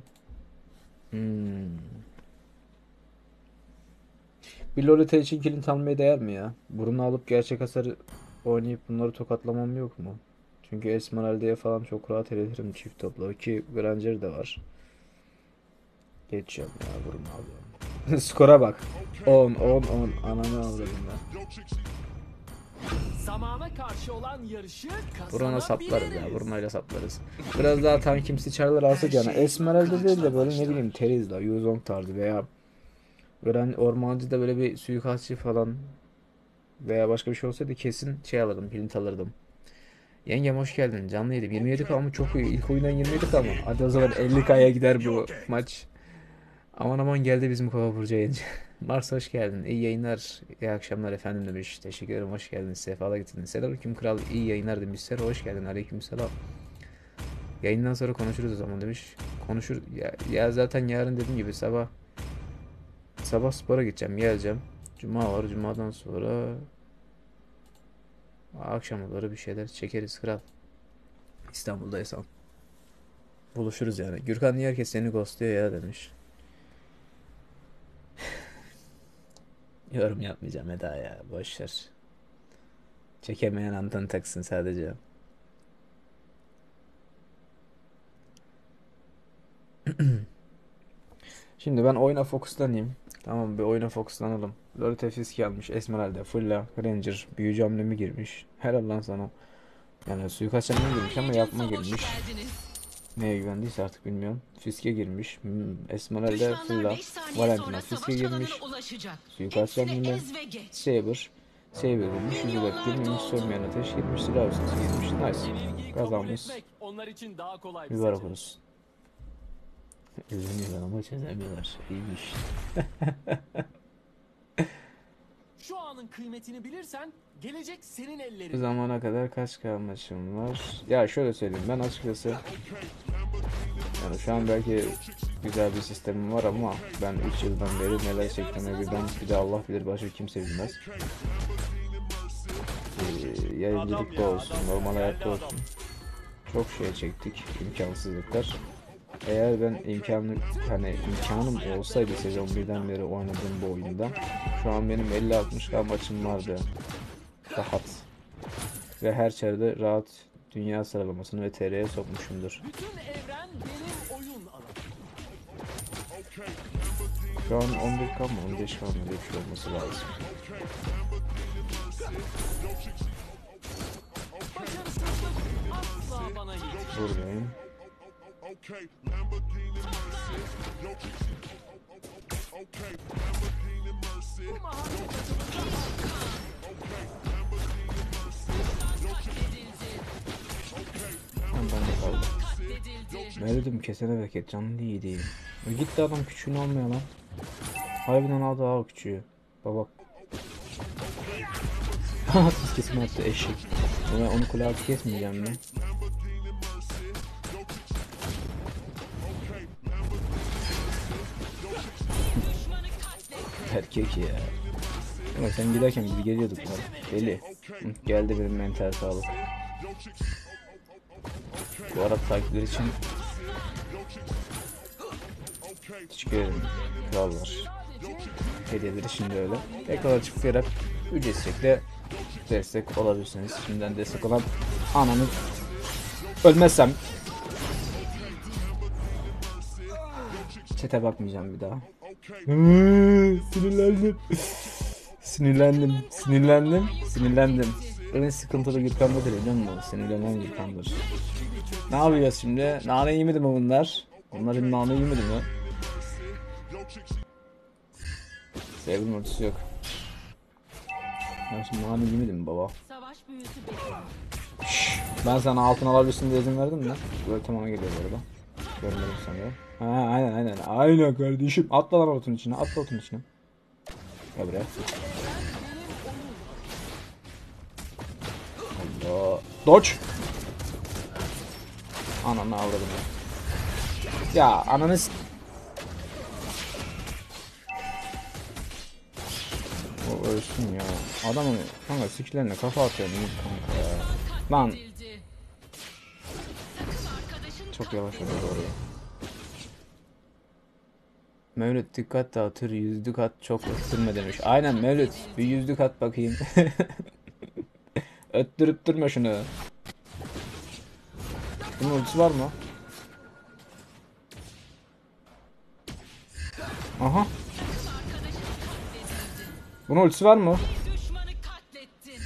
Bir Lolita için Clint almaya değer mi ya? Bruno alıp gerçek hasarı oynayıp bunları tokatlamam yok mu? Çünkü Esmeralda'ya falan çok rahat eletirim çift topla. Ki Granger de var. Geçeceğim ya Bruno alıyorum. Skora bak. 10 ananı avradım ben. Zamana karşı olan yarışı Bruno saplarız ya. kazanabiliriz. Bruno'yla saplarız. Biraz daha tankimsi çarlar alsak yani. Esmeralda değil de böyle ne bileyim Terizla, Yuzong tarzı veya Ormancı da böyle bir suikastçı falan veya başka bir şey olsaydı kesin şey alırdım, Clint alırdım. Yengem hoş geldin. Canlı yedim. 27K mı çok iyi. İlk oyundan 27K mı? Hadi o zaman 50K'ya gider bu maç. Aman geldi bizim Kova Burcu yayıncı. Mars hoş geldin. İyi yayınlar. İyi akşamlar efendim demiş. Teşekkür ederim. Hoş geldin. Sefalar getirdin. Selamünaleyküm kral. İyi yayınlar demişler. Hoş geldin. Aleykümselam. Yayından sonra konuşuruz o zaman demiş. Konuşur. Ya zaten yarın dediğim gibi sabah spora gideceğim. Geleceğim. Cuma var. Cuma'dan sonra akşamları bir şeyler çekeriz kral. İstanbul'daysam. Buluşuruz yani. Gürkan niye herkes seni ghostluyor ya demiş. Yorum yapmayacağım Eda ya. Boşver. Çekemeyen anten taksın sadece. Şimdi ben oyuna fokuslanayım. Tamam bir oyuna fokuslanalım. Lolita Fisk almış. Esmeralda, Fulla, Ranger, büyücü hamlemi girmiş. Helal lan sana. Yani suikast hamlemi girmiş ama yapma girmiş. Neye güvendiyse artık bilmiyorum. Fisk'e girmiş. Esmeralda, Fulla, Valentina Fisk'e girmiş. Suikast hamlemi. Saber girmiş. Yüzület girmiş. Sönmeyen ateş girmiş. Silah üstüne girmiş. Nice. Yenilgiyi kabul Kazanmış. etmek onlar için daha kolay bir Mübarek seçenek. olsun. Üzülüyorlar ama çözemiyorlar. İyiymiş. Şu anın kıymetini bilirsen gelecek senin Bu ellerinde. zamana kadar kaç kalmışım var? Ya şöyle söyleyeyim ben açıkçası yani şu an belki güzel bir sistemim var ama ben 3 yıldan beri neler çektiğimi bir de Allah bilir başka kimse bilmez. Yayıncılıkta olsun, normal hayatta olsun. Çok şey çektik, imkansızlıklar. Eğer ben imkanım olsaydı sezon 1'den beri oynadığım bu oyunda şu an benim 50-60K maçım vardı. Rahat. Ve her çerde rahat dünya sıralamasını ve TR'ye sokmuşumdur. Bütün evren benim oyun alanım. Şu an 11K mı 15K mı diye bir şey olması lazım. Başarısızlık asla bana yetişmez. Buradayım. Okay, Lamborghini Mercy. Yo, okay, Lamborghini Mercy. Bu mahalle takımında Ben de kaldım. Ne dedim kesene bereket canlı iyi değil. Gitti adam küçüğünü almaya lan. Harbiden aldı ha o küçüğü. Baba. Siz kesin attı eşek. Ben onu kule altı kesmeyeceğim mi? Erkek ya. Ama sen giderken biz geliyorduk lan. Deli. Hı, geldi benim mental sağlık. Bu arada takipler için teşekkür ederim. Krallar. hediyeleri şimdi öyle. Ekranlara tıklayarak ücretsiz şekilde destek olabilirsiniz. Şimdiden destek olan ananı ölmezsem çete bakmayacağım bir daha. Sinirlendim. Sinirlendim. En sıkıntılı Gürkan'da değil biliyor musun? Sinirlenen Gürkan'dır. Ne yapacağız şimdi? Nane yemedi mi bunlar? Bunların nane yemedi mi? Sevgilinin ultisi yok. Ben şimdi nane yemedim mi baba? Savaş büyüsü bekliyor. Ben sana altın alabilirsin diye izin verdim mi? Böyle tamam geliyor bu arada. Görmedim sanırım. Ha aynen. Aynen kardeşim. Atla lan otun içine. Atla otun içine. Gel buraya. Allah. Dodge. Ananı avradım ya. Ya ananı o ölsün ya. Adamın kanka skillerine kafa atıyor kanka ya. Lan. Katledildi. Takım arkadaşın Çok yavaş oluyor oraya. Mevlüt dikkat dağıtır, yüzlük at çok öttürme demiş. Aynen Mevlüt, bir yüzlük at bakayım. Öttürüp durma şunu. Bunun ultisi var mı? Aha. Bunun ultisi var mı? düşmanı katlettin.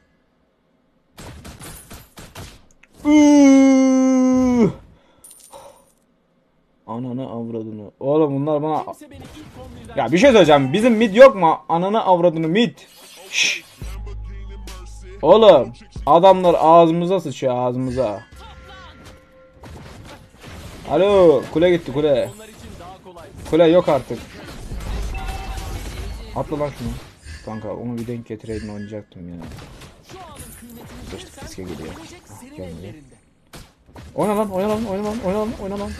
Ananı avradını. Oğlum bunlar bana... Kimse beni ilk 11'den Ya bir şey söyleyeceğim. Bizim mid yok mu? Ananı avradını mid. Şşş. Oğlum. Adamlar ağzımıza sıçıyor ağzımıza. Alo. Kule gitti kule. onlar için daha kolay. Kule yok artık. Atla lan şunu. Kanka onu bir denk getireydin oynayacaktım ya. Şu anın kıymetini Sıçtık bilirsen fiske geliyor. gelecek senin gelmiyor. ellerinde. Oyna lan.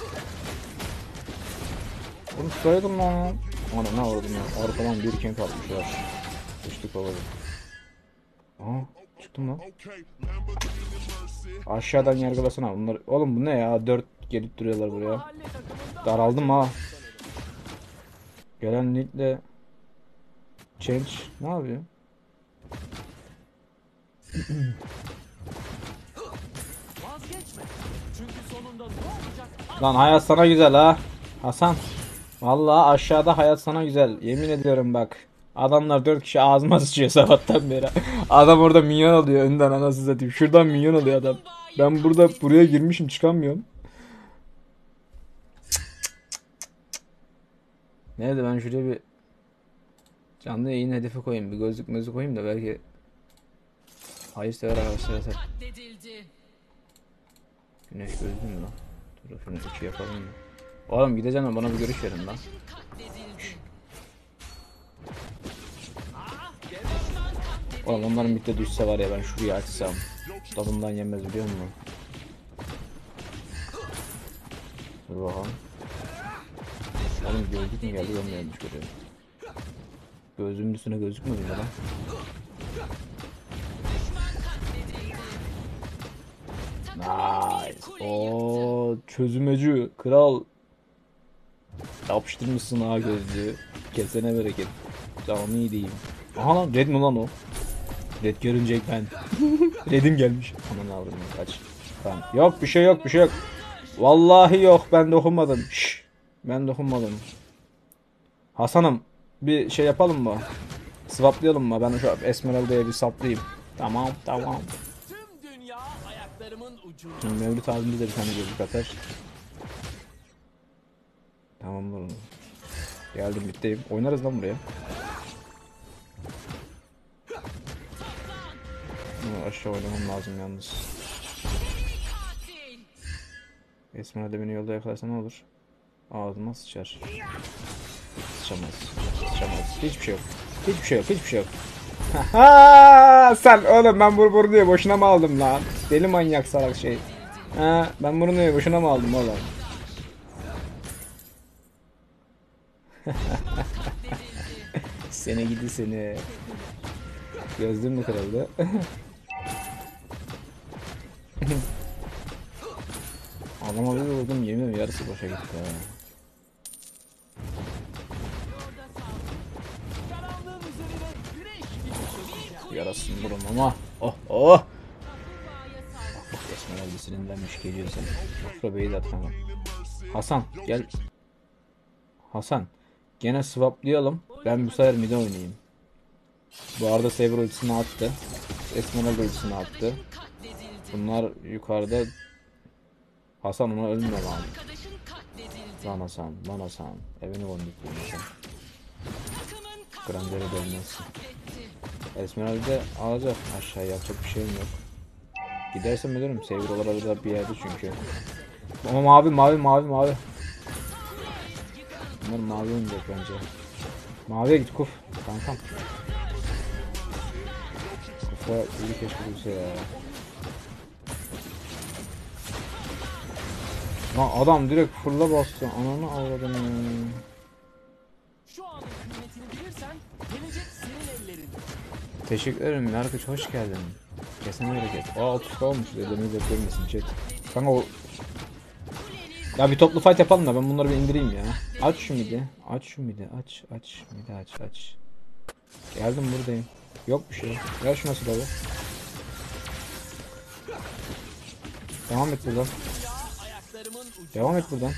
Onu tutaydım lan. Ana ne avradım ya. Arkadan bir kent atmışlar. Sıçtık babacım. Aha çıktım lan. Aşağıdan yargılasana bunlar. Oğlum bu ne ya? 4 gelip duruyorlar buraya. Mahalle takımında Daraldım ha. Gelen linkle Change ne yapıyor? vazgeçme. Çünkü sonunda ne olacak? Lan hayat sana güzel ha. Hasan. Vallahi aşağıda hayat sana güzel. Yemin ediyorum bak. Adamlar 4 kişi ağzıma sıçıyor sabahtan beri. Adam orada minyon alıyor önden anasını satayım. Şuradan minyon alıyor adam. Ben buraya girmişim çıkamıyorum. Nerede ben şuraya bir canlı yayın hedefi koyayım. Bir gözlük koyayım da belki hayırsever arkadaşlar atar. Katledildi. Güneş gözlü mü lan? Dur şunu 2 yapalım mı? Oğlum gideceğim ama bana bir görüş verin lan. Katledildi. Oğlum onların bitti düşse var ya ben şurayı açsam. Tadımdan yenmez biliyor musun? Dur bakalım. Oğlum gözlük mü geldi görmüyormuş görüyorum. Gözümün üstüne gözükmüyor mu lan? Nice. Oo çözümecü kral. Yapıştırmışsın ha gözlüğü. Kesene bereket. Canını iyi diyeyim. Aha lan red mi lan o? Red görünce ben. Red'im gelmiş. Aman avradım kaç. Tamam. Yok bir şey yok. Vallahi yok ben dokunmadım. Şşş. Ben dokunmadım. Hasan'ım bir şey yapalım mı? Swaplayalım mı? Ben şu Esmeralda'ya bir saplayayım. Tamam. Tüm dünya ayaklarımın ucunda. Şimdi Mevlüt abimiz de bir tane gözlük atar. Tamam oğlum. Geldim bitteyim. Oynarız lan buraya. Aşağı oynamam lazım yalnız. Katil. Esmeralda beni yolda yakalarsa ne olur? Ağzıma sıçar. Sıçamaz. Hiçbir şey yok. Ha sen oğlum ben bunu diye boşuna mı aldım lan? Deli manyak salak şey. Ha ben bunu diye boşuna mı aldım oğlum? Seni gidi seni. Gözlüğüm mü kırıldı? Adama bir vurdum yemin ederim yarısı boşa gitti ha. Yarasın durum ama. Oh oh. Bak Esmeralda sinirlenmiş geliyor sen. Kufra Bey'i de atma. Hasan gel. Hasan. Gene swaplayalım. Ben bu sefer mid'e oynayayım. Bu arada Saber ultisini attı. Esmeralda ultisini attı. Bunlar yukarıda. Hasan ona ölmüyor lan. Arkadaşın katledildi. Lan Hasan, lan Hasan. Evini kondukluyor Hasan. Takımın Grander'e dönmezsin. katletti. Esmeralda alacak. Aşağı yapacak bir şeyim yok. Gidersem ölürüm. Saber olarak da bir yerde çünkü. Ama mavi. Bunlar mavi oynayacak bence. Maviye git Kuf. Kankam. Kuf'a iyi keşke bulsa ya. Lan adam direkt fırla bastı. Ananı avradını. Şu anın kıymetini bilirsen gelecek senin ellerinde. Teşekkür ederim Yargıç, hoş geldin. Kesene bereket. Aa 30 olmuş. Ödemini de görmesin chat. Kanka o... Ya bir toplu fight yapalım da ben bunları bir indireyim ya. Aç şu midi. Aç şu midi. Aç. Midi aç. Geldim buradayım. Yok bir şey. Ver şuna silahı. Devam et buradan. Ayaklarımın ucu. Devam et buradan.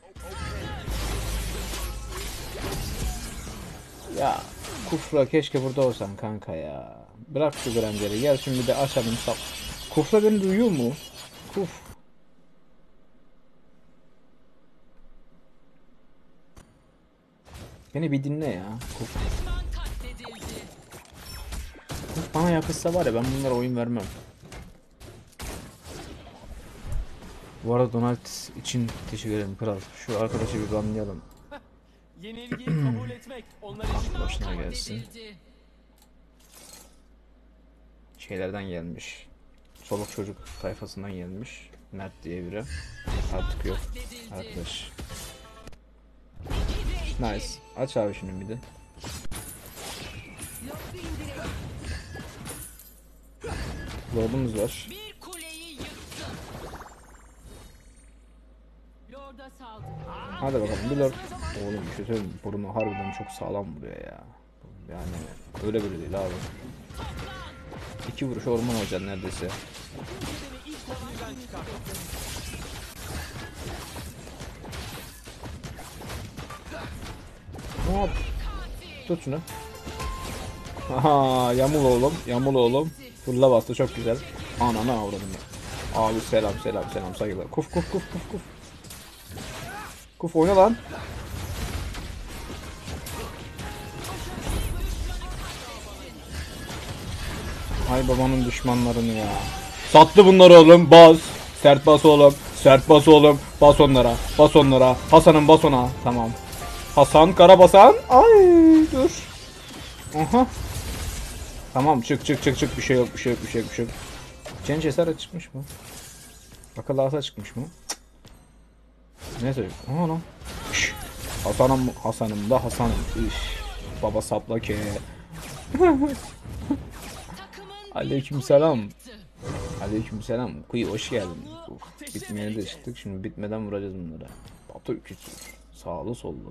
Ya Kufra keşke burada olsan kanka ya. Bırak şu Grander'i. Gel şimdi de açalım sap. Kufra beni duyuyor mu? Kuf. Beni bir dinle ya. Kuf. Düşman katledildi. Kuf bana yakışsa var ya ben bunlara oyun vermem. Bu arada Donald için teşekkür ederim kral. Şu arkadaşı bir banlayalım. Yenilgiyi kabul etmek onlar için Başına gelsin. Katledildi. Şeylerden gelmiş. Soluk çocuk tayfasından gelmiş. Mert diye biri. Artık yok. Katledildi. Arkadaş. İkide iki. Nice. Aç abi şunu bir de. Lord'umuz var. Bir kuleyi yıktın. Lord'a saldır. Hadi bakalım bir Lord. Oğlum bir şey söyleyeyim mi? Bruno harbiden çok sağlam vuruyor ya. Yani öyle böyle değil abi. 2 vuruş orman olacaksın neredeyse. beni ilk oyundan çıkarttı. Hop. Tut şunu. Aha yamul oğlum. Yamul oğlum. Fırla bastı çok güzel. Ananı avradım ya. Abi selam saygılar. Kuf. Kuf oyna lan. Ay babanın düşmanlarını ya. Sattı bunları oğlum. Bas. Sert bas oğlum. Sert bas oğlum. Bas onlara. Bas onlara. Hasan'ın bas ona. Tamam. Hasan Karabasan. Ay dur. Aha. Tamam çık. Bir şey yok. Cenç Eser'e çıkmış mı? Akıllı asa çıkmış mı? Cık. Neyse. Aha lan. Şş. Hasan'ım da Hasan'ım. Üf. Baba sapla ke. Takımın Aleykümselam. yıktı. Aleykümselam. Kuyu hoş geldin. Uf, bitmeye de çıktık. Şimdi bitmeden vuracağız bunlara. Batı öküsü. Sağlı sollu.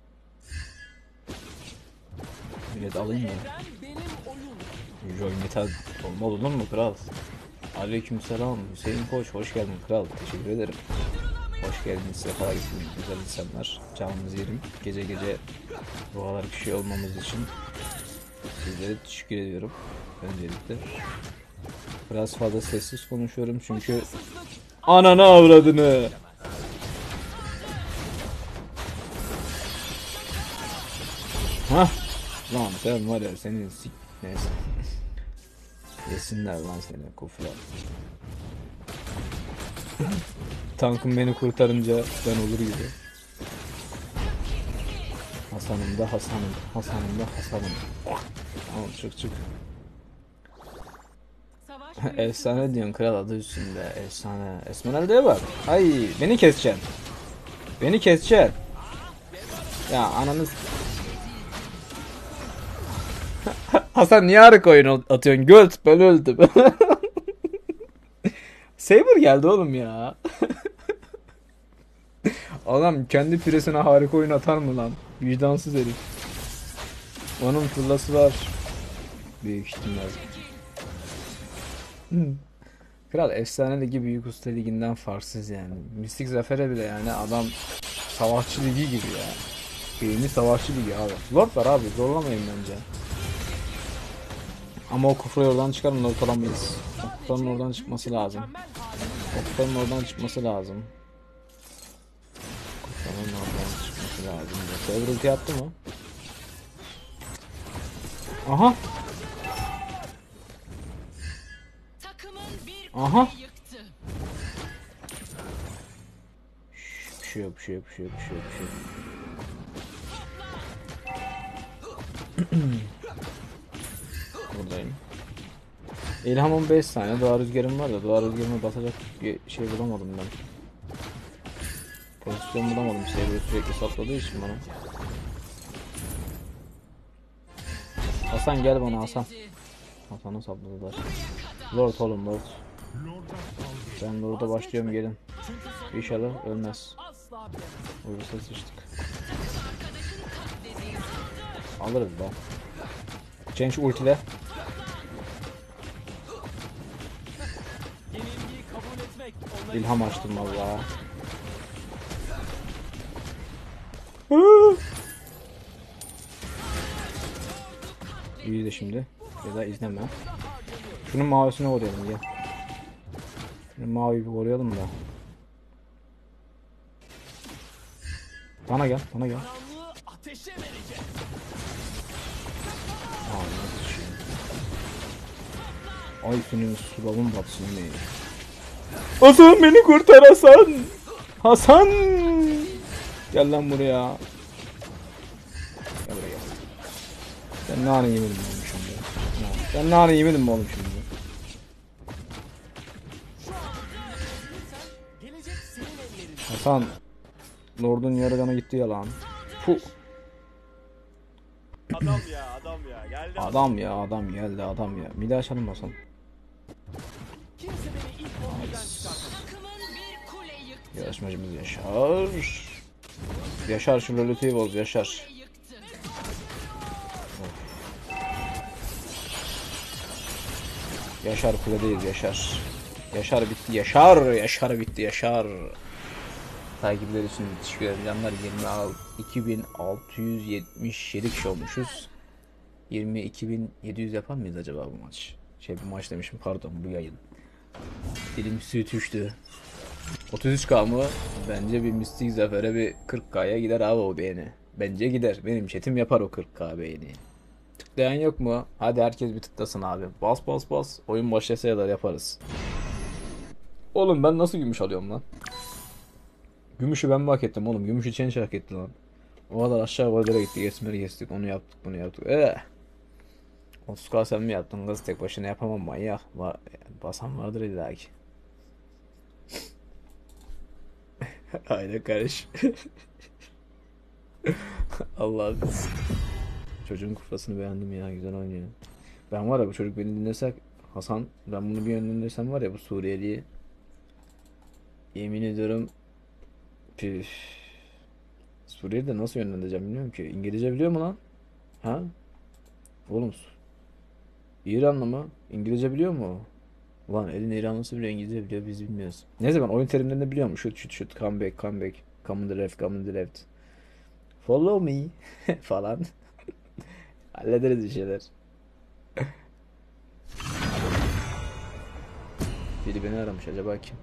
Millet alayım mı? Evren benim oyun. Joy Metal olmaz olur mu kral? Aleykümselam. Hüseyin Koç hoş geldin kral. Teşekkür ederim. Hoş geldiniz. Sefa getirdiniz güzel insanlar. Canımız yerim. Gece bu kadar kişi olmamız için sizlere teşekkür ediyorum. Öncelikle. Biraz fazla sessiz konuşuyorum çünkü ananı avradını. Hah. Lan sen var ya senin neyse. Yesinler lan seni kufra. Tankım beni kurtarınca ben olur gibi. Hasan'ım da Hasan'ım. Tamam çık. Savaş Efsane diyorsun kral adı üstünde. Efsane. Esmeralda'ya bak. Ay beni keseceksin. Ya ananız. Hasan niye harika oyun atıyorsun? Göt ben öldüm. Saber geldi oğlum ya. Adam kendi piresine harika oyun atar mı lan? Vicdansız herif. Onun fırlası var. Büyük ihtimal. Kral efsane ligi büyük usta liginden farksız yani. Mistik Zafer'e bile yani adam savaşçı ligi gibi ya. Beyni savaşçı ligi abi. Lord var abi, zorlamayın bence. Ama o kufrayı oradan çıkarın, Lord olamayız. O kufranın oradan çıkması lazım. Mükemmel halinde. O kufranın oradan çıkması lazım. Kufranın oradan çıkması lazım. Yoksa ulti attı mı? Aha. Takımın bir Aha. kule yıktı. Bir şey yok, bir şey yok, bir şey yok, bir şey yok, bir şey yok. Buradayım. İlhamım 5 saniye. Doğa rüzgarım var da doğa rüzgarını basacak bir şey bulamadım ben. Pozisyon bulamadım. Seviye sürekli sapladığı için bana. Hasan gel bana Hasan. Hasan'ı sapladılar. Lord oğlum Lord. Ben Lord'a başlıyorum, gelin. İnşallah ölmez. Asla bile. Uyursa sıçtık. Arkadaşın katledildi. Alırız da. Change ultile. Yenilgiyi kabul etmek onların İlham açtım valla. İyi de şimdi. Ya da izleme. Şunun mavisine uğrayalım gel. Şunu mavi bir uğrayalım da. Bana gel, bana gel. karanlığı ateşe verecek. Aa, nasıl şey? Ay senin sulavın batsın ne? Hasan beni kurtar Hasan! Hasan! Gel lan buraya. Gel buraya gel. Sen nane yemedin mi oğlum şimdi? Sen nane yemedin mi oğlum şimdi? Şu an sen gelecek senin ellerinde. Hasan, Lord'un yarı canı gitti ya lan. Puh. Adam ya adam ya geldi Adam ya, adam geldi adam ya. Bir daha açalım Hasan. Kimse beni ilk 11'den çıkartamaz. Takımın bir kule yıktı. Yarışmacımız Yaşar. Yaşar şu loliteyi boz Yaşar. Kule yıktı. Yaşar kuledeyiz Yaşar. Yaşar bitti Yaşar. Yaşar bitti Yaşar. Takipler için teşekkür ederim canlar. 22.677 kişi olmuşuz. 22.700 yapar mıyız acaba bu maç? Bu maç demişim, pardon, bu yayın. Dilim sürtüştü. 33K mı? Bence bir mistik zafere bir 40K'ya gider abi o beğeni. Bence gider. Benim chatim yapar o 40K beğeni. Tıklayan yok mu? Hadi herkes bir tıklasın abi. Bas bas bas. Oyun başlasaya kadar yaparız. Oğlum ben nasıl gümüş alıyorum lan? Gümüşü ben mi hak ettim oğlum? Gümüşü Change hak etti lan. O kadar aşağı vadilere gittik. Esmer'i kestik. Onu yaptık, bunu yaptık. 30K sen mi yaptın kız? Tek başına yapamam manyak. Basan vardır illa ki. Aynen kardeş. Allah'ım. Çocuğun kufasını beğendim ya. Güzel oynuyor. Ben var ya, bu çocuk beni dinlesek Hasan, ben bunu bir yönlendirsem var ya bu Suriyeli'yi, yemin ediyorum püf. Suriye'de nasıl yönlendireceğim bilmiyorum ki. İngilizce biliyor mu lan? Ha? Oğlum İranlı mı? İngilizce biliyor mu? Ulan elin İranlısı bile İngilizce biliyor, biz bilmiyoruz. Neyse ben oyun terimlerini biliyorum. Shoot shoot shoot, come back come back, come on the left, come on the left, follow me falan. Hallederiz bir şeyler. Biri beni aramış, acaba kim?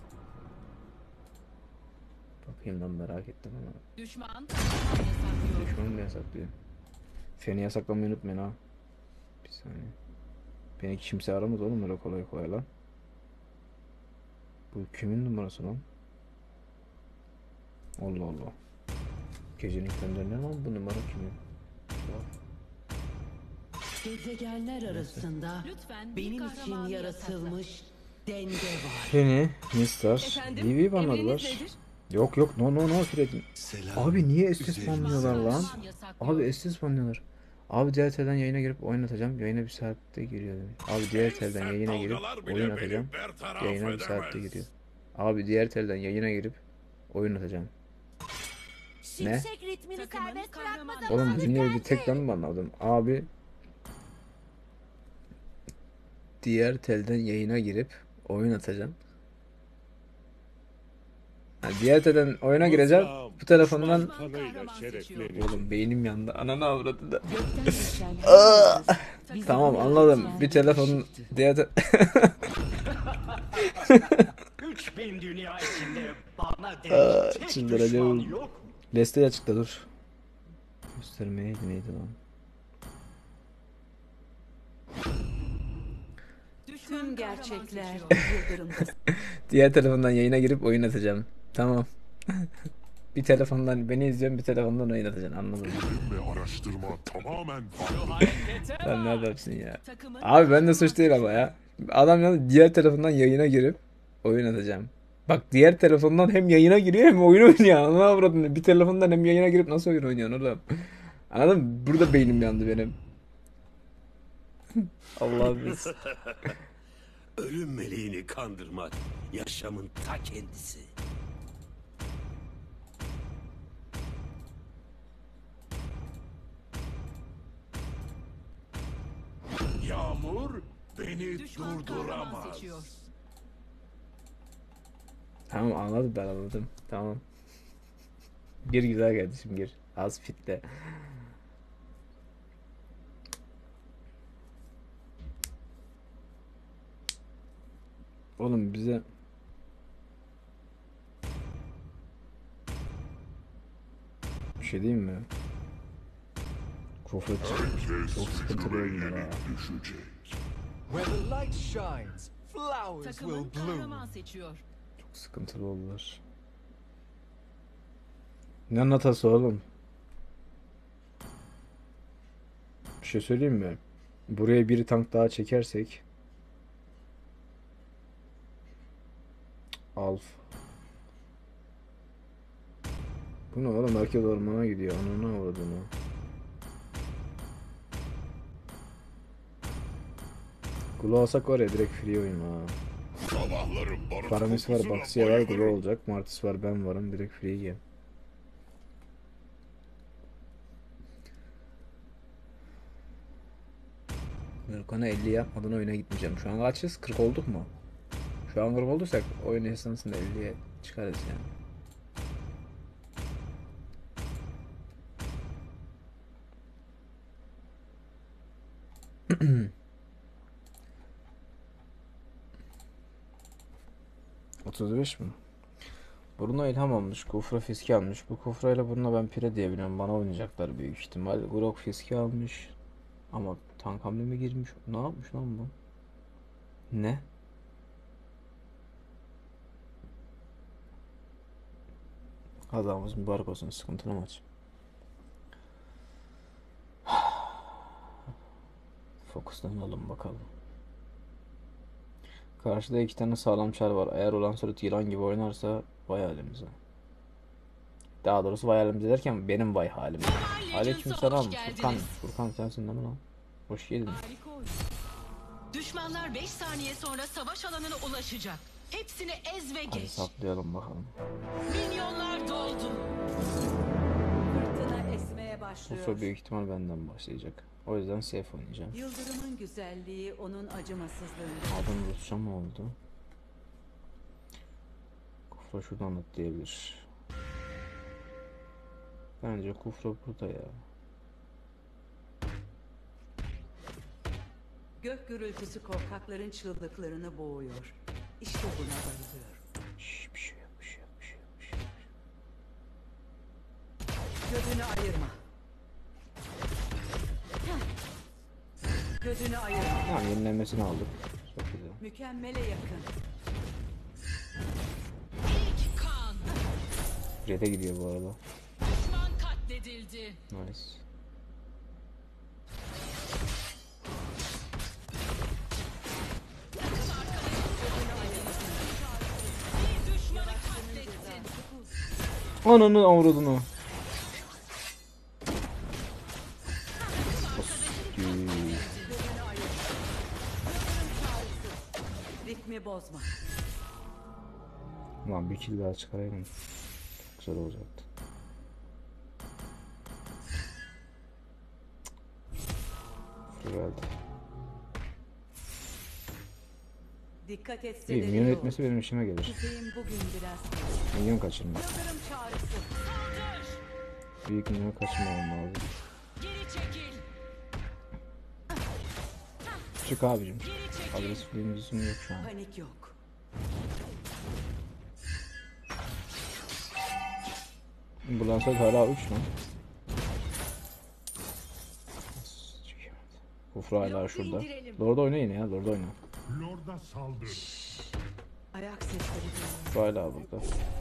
Bakayım lan, merak ettim ama. Düşman yasaklıyor. Düşmanı mı yasaklıyor? Feni yasaklamayı unutmayın ha. Bir saniye. Beni kimse aramaz oğlum öyle kolay kolay lan. Bu kimin numarası lan? Allah Allah. Gecenin kendine ne lan bu numara kimin? Gezegenler arasında Lütfen bir benim için kahramanı yaratılmış denge var. Feni, Mister, DV banladılar. Yok yok, no no no Fred'in. Abi niye SS banlıyorlar lan? Abi SS banlıyorlar. Abi diğer telden yayına girip oyun atacağım. Yayına bir saatte giriyor demiş. Abi diğer telden yayına girip oyun atacağım. Yayına bir saatte giriyor. Abi diğer telden yayına girip oyun atacağım. Ne? Şimşek ritmini Takımın serbest kahramanı. bırakma Oğlum zamanı dinleyi bir geldi. tek ben mi anladım? Abi diğer telden yayına girip oyun atacağım. Ha, diğer telden oyuna gireceğim. Bu telefondan Kanıyla şereflenecek. oğlum beynim yandı. Ananı avradı da. Gökten düşen her yıldız bizi Tamam buraya anladım. getiren Bir telefon ışıktı. diğer 3000 dünya içinde bana Aa, denk tek çıldıracağım. düşman yok mu? Desteği açıkta dur. Göstermeye neydi lan? Tüm gerçekler yıldırımda. Diğer telefondan yayına girip oyun atacağım. Tamam. Bir telefondan beni izliyorsun, bir telefondan oyun atacaksın. Anladın mı? Bilim ve araştırma tamamen farklı. Harekete Sen ne bak. yaparsın ya? Takımın Abi ben de suç değil ama ya. Adam ya diğer telefondan yayına girip oyun atacağım. Bak diğer telefondan hem yayına giriyor hem oyun oynuyor. Anladın mı avradını? Bir telefondan hem yayına girip nasıl oyun oynuyorsun oğlum? Anladın mı? Burada beynim yandı benim. Allah bilsin. Ölüm meleğini kandırmak yaşamın ta kendisi. Yağmur beni düşman kahraman durduramaz. seçiyor. Tamam anladım ben anladım. Tamam. Gir güzel kardeşim gir. Az fitle. Oğlum bize bir şey diyeyim mi? Crawford Herkes çok sıkıntılı oyunlar ha. düşecek. Where the light shines, flowers Takımın will bloom. kahraman seçiyor. Çok sıkıntılı oldular. Ne anlatası oğlum? Bir şey söyleyeyim mi? Buraya bir tank daha çekersek Alf. Bu ne oğlum? Herkes ormana gidiyor. Ananı avradını. Gulu alsak var ya direkt free oyun ha. Sabahları barut Paramis var, kokusuna Baxia'ya var, Gulu bayılırım. olacak. Martis var, ben varım. Direkt free game. Gürkan'a 50 yapmadan oyuna gitmeyeceğim. Şu an kaçız? 40 olduk mu? Şu an 40 olduysak oyun esnasında 50'ye çıkarız yani. ...35 mi? Bruno ilham almış. Kufra Fiski almış. Bu Kufra ile Bruno ben pire diyebiliyorum. Bana oynayacaklar büyük ihtimal. Grok Fiski almış. Ama tank hamleme girmiş. Ne yapmış lan bu? Ne? Kazamız mübarek olsun. Sıkıntılı maç. Fokuslanalım bakalım. Karşıda iki tane sağlam çar var. Eğer olan surat yılan gibi oynarsa vay halimize. Daha doğrusu vay halimize derken benim vay halim. Aleykümselam. hoş geldiniz. Furkan sensin değil mi lan? Hoş geldin. Harika oyun. Düşmanlar 5 saniye sonra savaş alanına ulaşacak. Hepsini ez ve Hadi geç. saplayalım bakalım. Milyonlar doldu. Fırtına esmeye başlıyor. Kufra büyük ihtimal benden başlayacak. O yüzden safe oynayacağım. Yıldırımın güzelliği onun acımasızlığında. Adım Rusça mı oldu? Kufra şuradan atlayabilir. Bence Kufra burada ya. Gök gürültüsü korkakların çığlıklarını boğuyor. İşte buna bayılıyorum. Şş, bir şey yok, bir şey yok, bir şey yok, bir şey yok. Gözünü ayırma. Gözünü ayırma. Tamam yenilenmesini aldık. Çok güzel. Mükemmele yakın. İlk kan. Red'e gidiyor bu arada. Düşman katledildi. Nice. Bir düşmanı katlettin. Ananı avradını. Ritmi bozma. Lan bir kill daha çıkarayım. Çok güzel olacaktı. Geldi. Dikkat İyi, etseleri minyon iyi etmesi olur. benim işime gelir. Tüfeğim bugün biraz Minyon kaçırma. Yıldırım çağrısı. Büyük minyon kaçırmamam lazım. Geri çekil. Çık abicim. Agresifliğimizin yok şu an. Panik yok. Bu Lancet hala 3 lan. Kufra hala şurada. Lord'a oyna yine ya, Lord'a oyna. Lord'a saldır. Ayak sesleri duyuyorum. Kufra hala burada.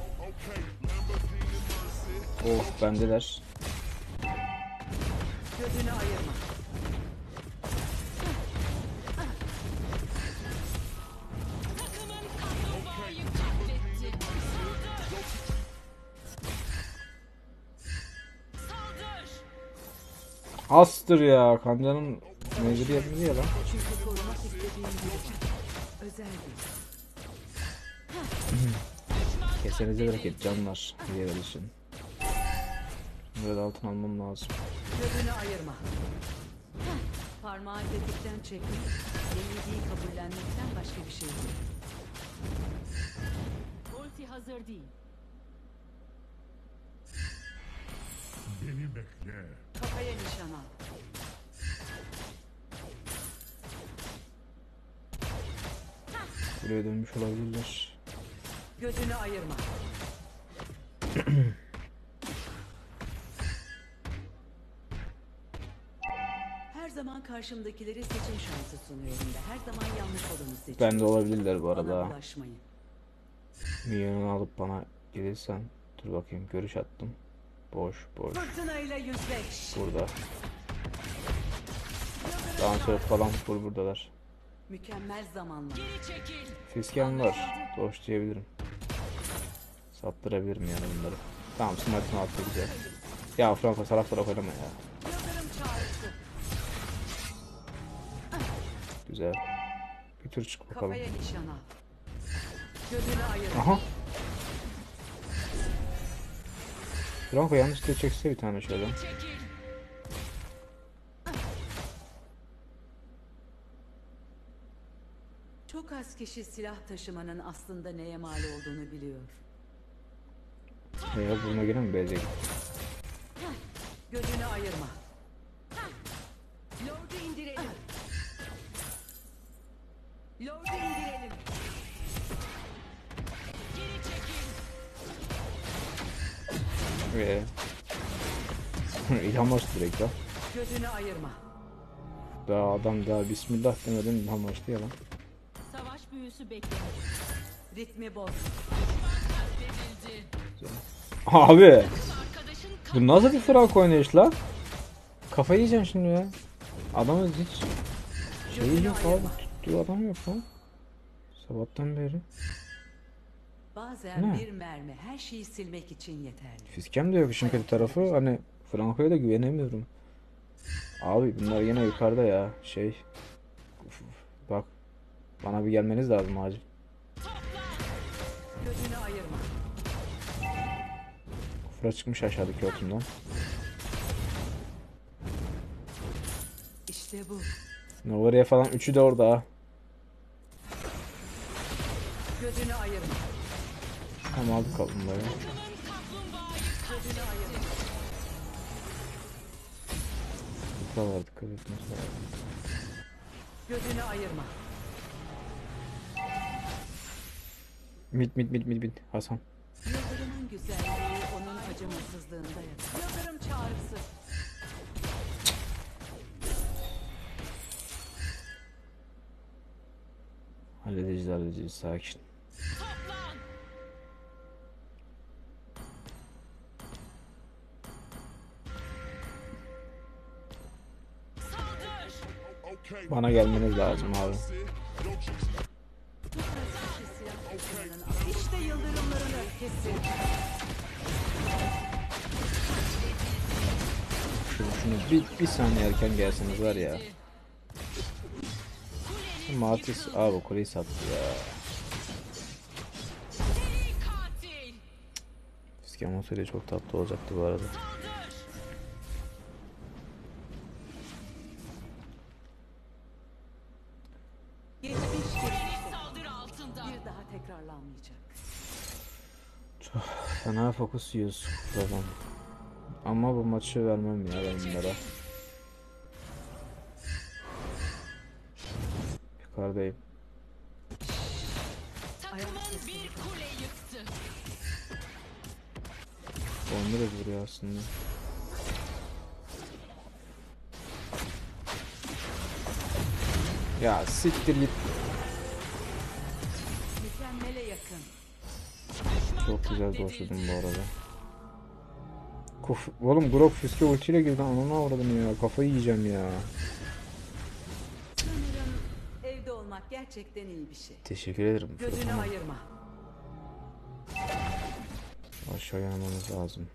Oh, bendeler. Gözünü ayırma. Takımın kaplumbağayı katletti. Saldır. Astır ya, kancanın mecburi yapmadı ya lan. Çünkü korumak istediğim biri. Özel değil. Kesenize bereket canlar. Diye verirsin. Burada altın almam lazım. Gözünü ayırma. Parmağı tetikten çekmek, yenilgiyi kabullenmekten başka bir şey değil. Ulti hazır değil. Beni bekle. Kafaya nişan al. Buraya dönmüş olabilirler. Gözünü ayırma. Her zaman karşımdakileri seçim şansı sunuyorum ve her zaman yanlış olanı seçiyorum. Ben de olabilirler bu Bana arada. bulaşmayın. Milyonu alıp bana gelirsen. Dur bakayım, görüş attım. Boş boş. Fırtınayla yüzleş. Burada. Dansör falan full buradalar. Mükemmel zamanla. Geri çekil. Fisken var. Doş diyebilirim. Sattırabilirim yani bunları. Tamam, smart'ın altı güzel. Ya Franco salak salak oynama ya. Yıldırım çağrısı. Güzel. Bir tur çık bakalım. Kafaya nişan al. Gözünü ayırma. Aha. Franco yanlışlıkla çekse bir tane şöyle. Çekil. Çok az kişi silah taşımanın aslında neye mal olduğunu biliyor. Ya buna göre mi BC gitti? Gözünü ayırma. Lord'u indirelim. Lord'u indirelim. Geri çekil. Ve İlham açtı direkt lan. Gözünü ayırma. Daha adam daha bismillah demeden ilham açtı ya lan. Savaş büyüsü beklenir. Ritmi boz. Katledildi. Abi Arkadaşın bu nasıl bir Franco oynayış lan? Kafayı yiyeceksin şimdi ya. Adamın hiç şeyi yok abi. Tuttuğu adam yok lan. Sabahtan beri. Bazen Ne? bir mermi her şeyi silmek için yeterli. Fiskem de yok işin kötü tarafı. Hani Franco'ya da güvenemiyorum. Abi bunlar yine yukarıda ya. Uf, bak. Bana bir gelmeniz lazım acil. Gözünü ayırma. Kufra çıkmış aşağıdaki otumdan. İşte bu. Novari'ye falan üçü de orada ha. Gözünü ayırma. Tamam aldık kaplumbağayı. Gözünü ayırma. Kufra var, dikkat etmesi lazım. Gözünü ayırma. Mid Hasan. Yıldırımın güzelliği onun acımasızlığında yatar. Yıldırım çağrısı. Halledeceğiz sakin. toplan. Saldır. Bana gelmeniz lazım abi. İşte yıldırımların öfkesi. Şunu bir saniye erken gelseniz var ya. Martis abi kuleyi sattı ya. Seri katil. Fiskem olsaydı çok tatlı olacaktı bu arada. Saldır. Geçmiş geçmiş. Saldırı tekrarlanmayacak. Fena fokus yiyoruz buradan. Ama bu maçı vermem ya ben bunlara. Yukarıdayım. Takımın bir kule yıktı. Onu da vuruyor aslında. Ya siktir git. Mükemmele yakın. Çok güzel doşladım bu arada. Oğlum Grok füske ultiyle girdi, ananı avradım ya, kafayı yiyeceğim ya. Sanırım evde olmak gerçekten iyi bir şey. Teşekkür ederim. Gözünü Furkan'a. ayırma. Aşağıya inmemiz lazım.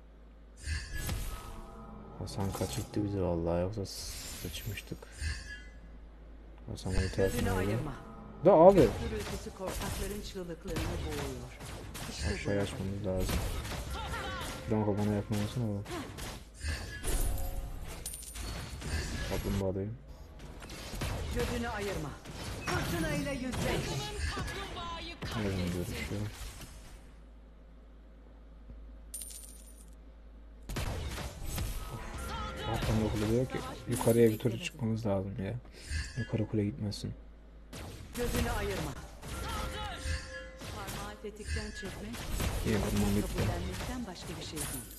Hasan kaçırttı bizi vallahi, yoksa sıçmıştık. Hasan ulti Gözünü atmaydı. ayırma. Da abi. Gürültüsü korkakların çığlıklarını boğuyor. İşte Aşağıya bu. açmamız lazım. Franco bana yapmamasın oğlum. Kaplumbağadayım. Gözünü ayırma. Fırtınayla yüzleş. Kaplumbağayı Nereden görüşüyor? Hakan okulu diyor ki yukarıya bir türlü çıkmamız lazım ya. Yukarı kule gitmesin. Gözünü ayırma. Parmağı tetikten çekmek, İyi vurmam bitti. kabullenmekten başka bir şey değil.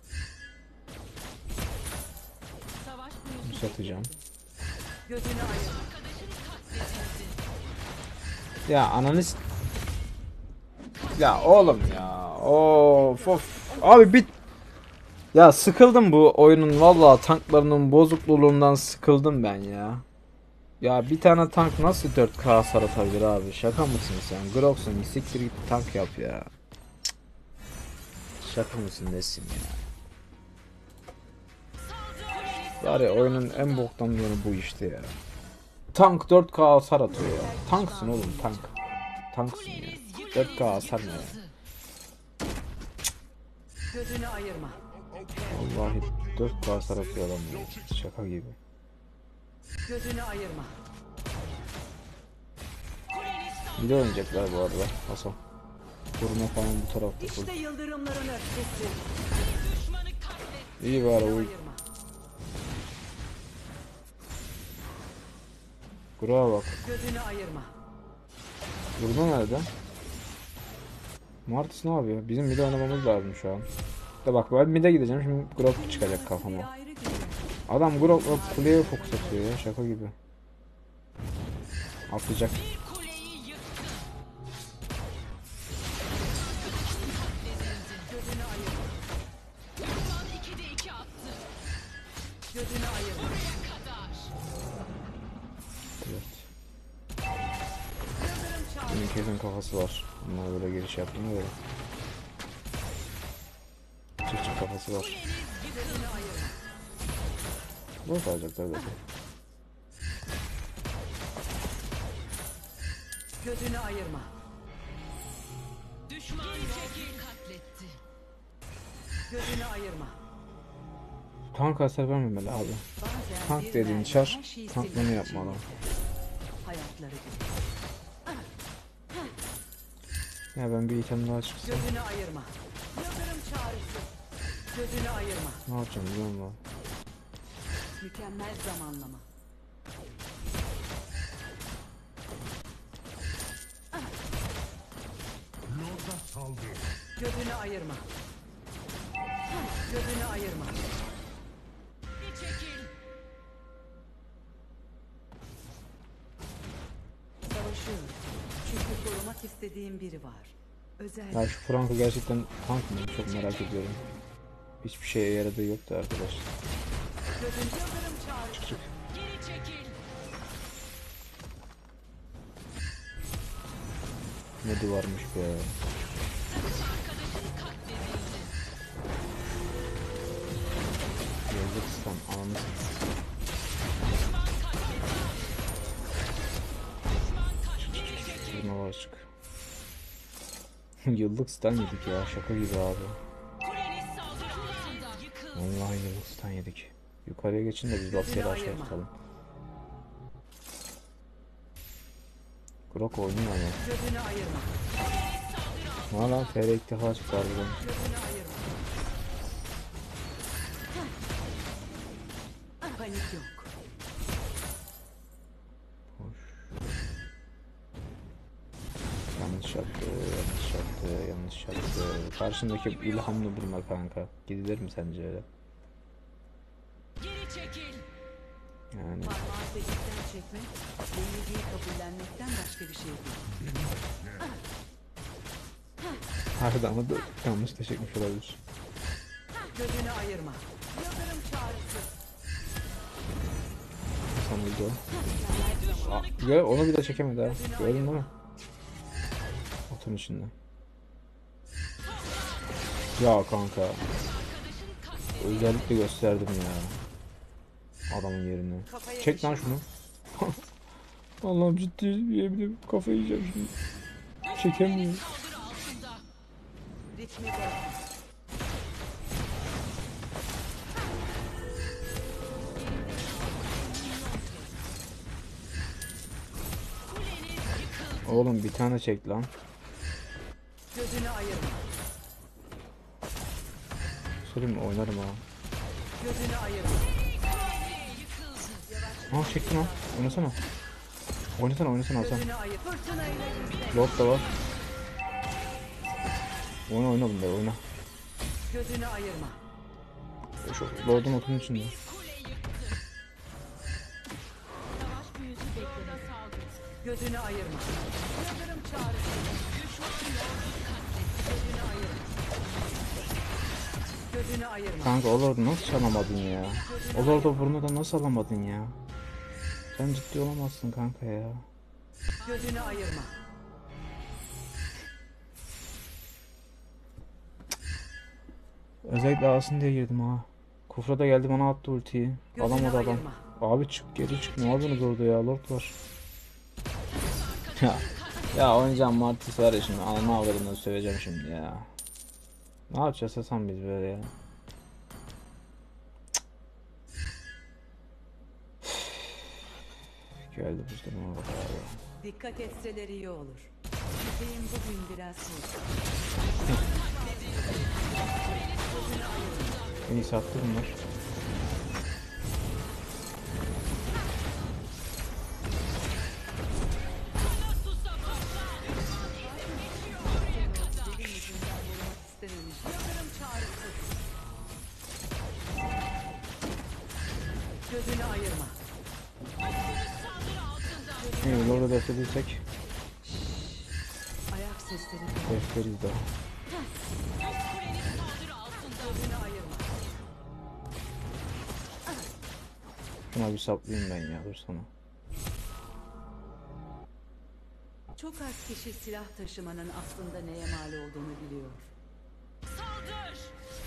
savaş Bunu satacağım. Gözünü ayırma. Ya ananız. Ya oğlum ya. Of of. Abi bit. Ya sıkıldım bu oyunun vallahi, tanklarının bozukluğundan sıkıldım ben ya. Ya bir tane tank nasıl 4K hasar atabilir abi? Şaka mısın sen? Grok'sun, siktir git tank yap ya. Cık. Şaka mısın nesin ya? Var ya, oyunun en boktan yanı bu işte ya. Tank 4K hasar atıyor ya. Tanksın oğlum, tank. Tanksın ya. 4K hasar ne ya? Gözünü ayırma. Vallahi 4K hasar atıyor adam ya. Şaka gibi. Gözünü ayırma. Bir de oynayacaklar bu arada Hasan. Koruma falan bu tarafta. İşte yıldırımların öfkesi. İyi bari Gözünü o. ayırma. Grok'a bak. Gözünü ayırma. Burada nerede? Martis ne yapıyor? Bizim mid'e oynamamız lazım şu an. De bak ben mid'e gideceğim, şimdi Grok çıkacak Bir kafama. ayrı güzel. Adam Grok'la kuleye fokus atıyor ya, şaka gibi. Atlayacak. kuleyi yıktı. Gözünü ayırma. Düşman 2'de 2 attı. Gözünü ayırma. Kadar. Evet. Yıldırım çağır. Bunun kesin kafası var. Bunlar böyle giriş yaptım böyle. Çık çık kafası var. Gözünü ayırma. Boş alacaklar zaten. Gözünü ayırma. Düşman çekil katletti. Gözünü ayırma. Tank hasar vermemeli abi. Bazen Tank bir dediğin mermi çar, her şeyi tanklarını silmek yapmalı. için yeter. Hayatları gibi. Ya ben bir item daha çıksam Gözünü ayırma. Yıldırım çağrısı. Gözünü ayırma. ne yapacağım biliyor musun? Mükemmel zamanlama. Lord'a saldır. Gözünü ayırma. Gözünü ayırma. Bir çekil. Savaşıyorum. Çünkü korumak istediğim biri var. Özel. Ya şu Franco gerçekten tank mı? Çok merak ediyorum. Hiçbir şeye yaradığı yoktu arkadaş. Gözün yıldırım çağrısı. Geri çekil. Ne duvarmış be. Arkadaşın katledildi. Yazık sen ananı satayım. Düşman katledildi. Düşman katledildi. Şuruna var çık. Yıllık stun yedik ya, şaka gibi abi. Kuleniz saldırı altında. Yıkıl. Vallahi yıllık stun yedik. Yukarıya geçin de biz basıyla aşağı tutalım. Grok oynuyor ama. Gözünü ayırma. Valla FR ilk defa çıkardı bunu. Gözünü ayırma. Panik yok. Yanlış yaptı, yanlış yaptı, yanlış yaptı. Karşındaki ilhamlı durma kanka. Gidilir mi sence öyle? Geri çekil. Yani Parmağı tetikten çekmek, yenilgiyi kabullenmekten başka bir şey değil. harbiden ama da yanlış da çekmiş olabilir. Gözünü ayırma. Yıldırım çağrısı. Sanıldı o. Ya onu bir de çekemedi ha. Gördün değil mi? Otun içinde. Ya kanka. Özellikle gösterdim ya. Adamın yerini. Çek lan şunu. Allah'ım ciddi yemin kafayı yiyeceğim şimdi. Çekemiyorum. Saldırı altında. Ritmi bozma. Kuleniz yıkıldı. Oğlum bir tane çek lan. Gözünü ayırma. Söyleyeyim mi? Oynarım ha. Gözünü ayırma. Yıkıldı. Aa çektim lan. Oynasana. Oynasana oynasana Hasan. Gözünü ayır. Fırtınayla yüzleş. Lord da var. Oyna bunda oyna. Gözünü ayırma. Şu Lord'un otunun içinde. Kule yıktı. Savaş büyüsü bekledi. Saldırı. Gözünü ayırma. Yıldırım çağrısı. Gözünü ayırma. Gözünü ayırma. Kanka o Lord'u nasıl çalamadın ya? O Lord'u burnunda nasıl alamadın ya? Sen ciddi olamazsın kanka ya. Gözünü ayırma. Özellikle alsın diye girdim ha. Kufra da geldi bana attı ultiyi. Gözünü Alamadı adam. ayırma. Abi çık geri çık. Ne yapıyorsunuz orada ya? Lord var. Ya oynayacağım Martis var ya şimdi. Ananı avradını söveceğim şimdi ya. Ne yapacağız Hasan biz böyle ya? Geldi buzdurma bak abi. Dikkat etseler iyi olur. Köpeğim bugün biraz soğuk. İyi sattı bunlar. İstememiş. Yıldırım çağrısı. Gözünü ayırma. İyi Lord'u defediysek Ayak sesleri. defteriz daha. Gözünü ayırma. Şuna bir saplayayım ben ya dur sana. Çok az kişi silah taşımanın aslında neye mal olduğunu biliyor. Saldır.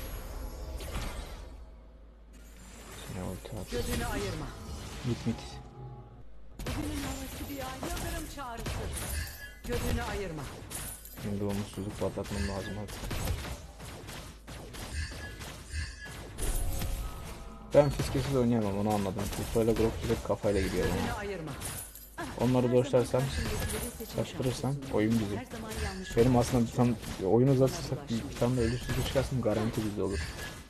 Sana ulti at. Gözünü ayırma. Git git. Bugünün havası bir ay. Yıldırım çağrısı. Gözünü ayırma. Şimdi o mutsuzluk patlatmam lazım artık. Ben fiskesiz oynayamam onu anladım. Kufayla Grok direkt kafayla gidiyor yani. Gözünü ayırma. Onları doşlarsam, Karşındakileri seçim kaçtırırsam şanslısın. oyun bizim. Her zaman yanlış Benim olmaz. aslında bir tane oyun uzatırsak bir tane de ölüsüzlük çıkarsam garanti bizde olur.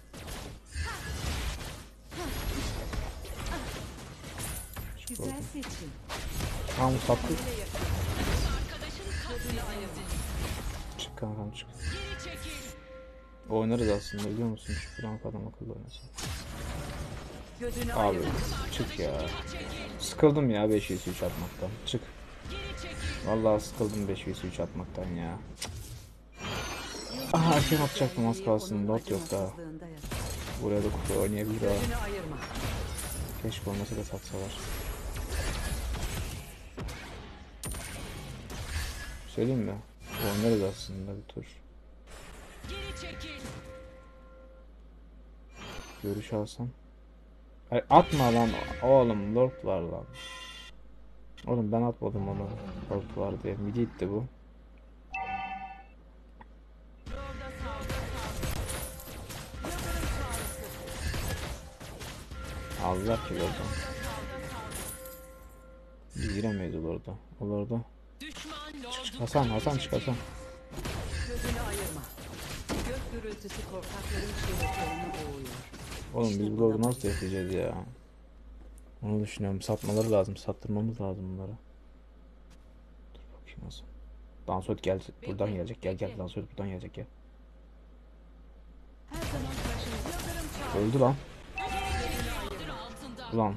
Güzel seçim. Tamam sattık. Gözünü ayırma. Çık kankam çık. Geri çekil. Oynarız aslında biliyor musun? Şu Frank adam akıllı oynasın. Gözünü Abi ayırma. çık ya. Sıkıldım ya 5 vs 3 atmaktan. Çık. Geri çekil. Vallahi sıkıldım 5 vs 3 atmaktan ya. Aha erken atacaktım az kalsın. Lot yok daha. Acımasızlığında yat. Buraya da kupa oynayabilir ha. Gözünü ayırma. Keşke olmasa da satsalar. Söyleyeyim mi? Oynarız aslında bir tur. Geri çekil. Görüş alsam. Ay, atma lan oğlum Lord var lan. Oğlum ben atmadım onu. Lord var diye. Midi itti bu. Aldılar ki oradan. Biz giremeyiz orada. Orada. Hasan çık Hasan. Gözünü ayırma. Gök gürültüsü korkakların çığlıklarını boğuyor. Oğlum biz burada nasıl yaşayacağız ya? Onu düşünüyorum. Satmaları lazım. Sattırmamız lazım bunları. Dur bakayım Hasan. Dansöt gel. Buradan gelecek. Gel. Dansöt buradan gelecek gel. Her zaman karşınızda yıldırım çağ. Öldü lan. Ulan.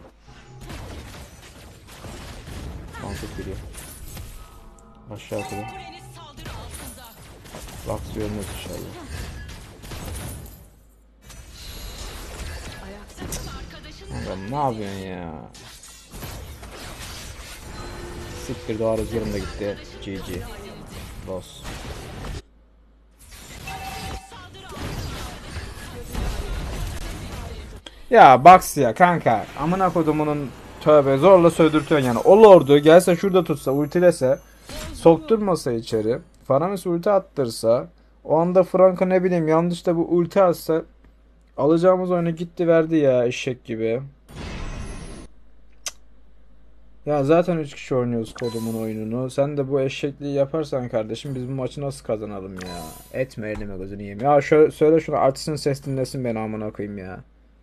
Dansöt geliyor. Aşağı atıyor. Kuleniz saldırı altında. Laks görmez inşallah. Kanka ne yapıyorsun ya? Siktir doğa rüzgarım da gitti. GG. Boss. Ya Bax ya kanka. Amına kodumunun tövbe zorla sövdürtüyorsun yani. O lordu gelse şurada tutsa ultilese sokturmasa içeri. Faramis ulti attırsa o anda Franka ne bileyim yanlışta bu ulti atsa alacağımız oyunu gitti verdi ya eşek gibi. Ya zaten 3 kişi oynuyoruz kodumun oyununu. Sen de bu eşekliği yaparsan kardeşim biz bu maçı nasıl kazanalım ya? Etme elime gözünü yiyeyim. Ya şöyle söyle şunu açsın ses dinlesin beni amına koyayım ya.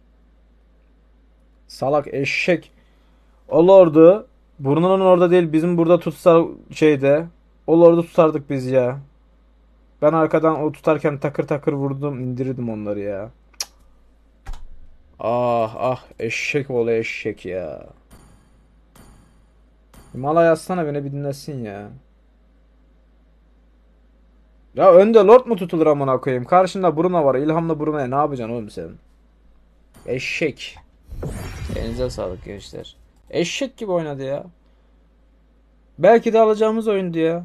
Salak eşek. O lordu burnunun orada değil bizim burada tutsa şeyde. O lordu tutardık biz ya. Ben arkadan o tutarken takır takır vurdum indirdim onları ya. Cık. Ah eşek oğlu eşek ya. Mala yazsana beni bir dinlesin ya. Ya önde lord mu tutulur amına koyayım? Karşında Bruno var. İlhamla Bruno'ya ne yapacaksın oğlum sen? Eşek. Elinize sağlık gençler. Eşek gibi oynadı ya. Belki de alacağımız oyundu ya.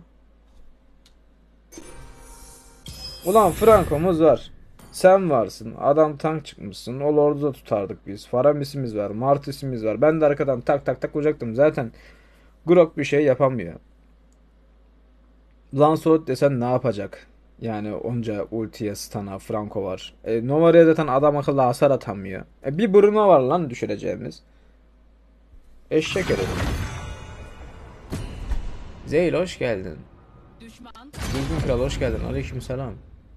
Ulan Franco'muz var. Sen varsın. Adam tank çıkmışsın. O lordu da tutardık biz. Faramis'imiz var. Martis'imiz var. Ben de arkadan tak tak tak vuracaktım. Zaten Grok bir şey yapamıyor. Lancelot desen ne yapacak? Yani onca ultiye stun'a Franco var. Nova'ya zaten adam akıllı hasar atamıyor. Bir Bruno var lan düşüreceğimiz. Eşek herif. Zeyl hoş geldin. Düşman Düzgün Kral hoş geldin. Aleykümselam.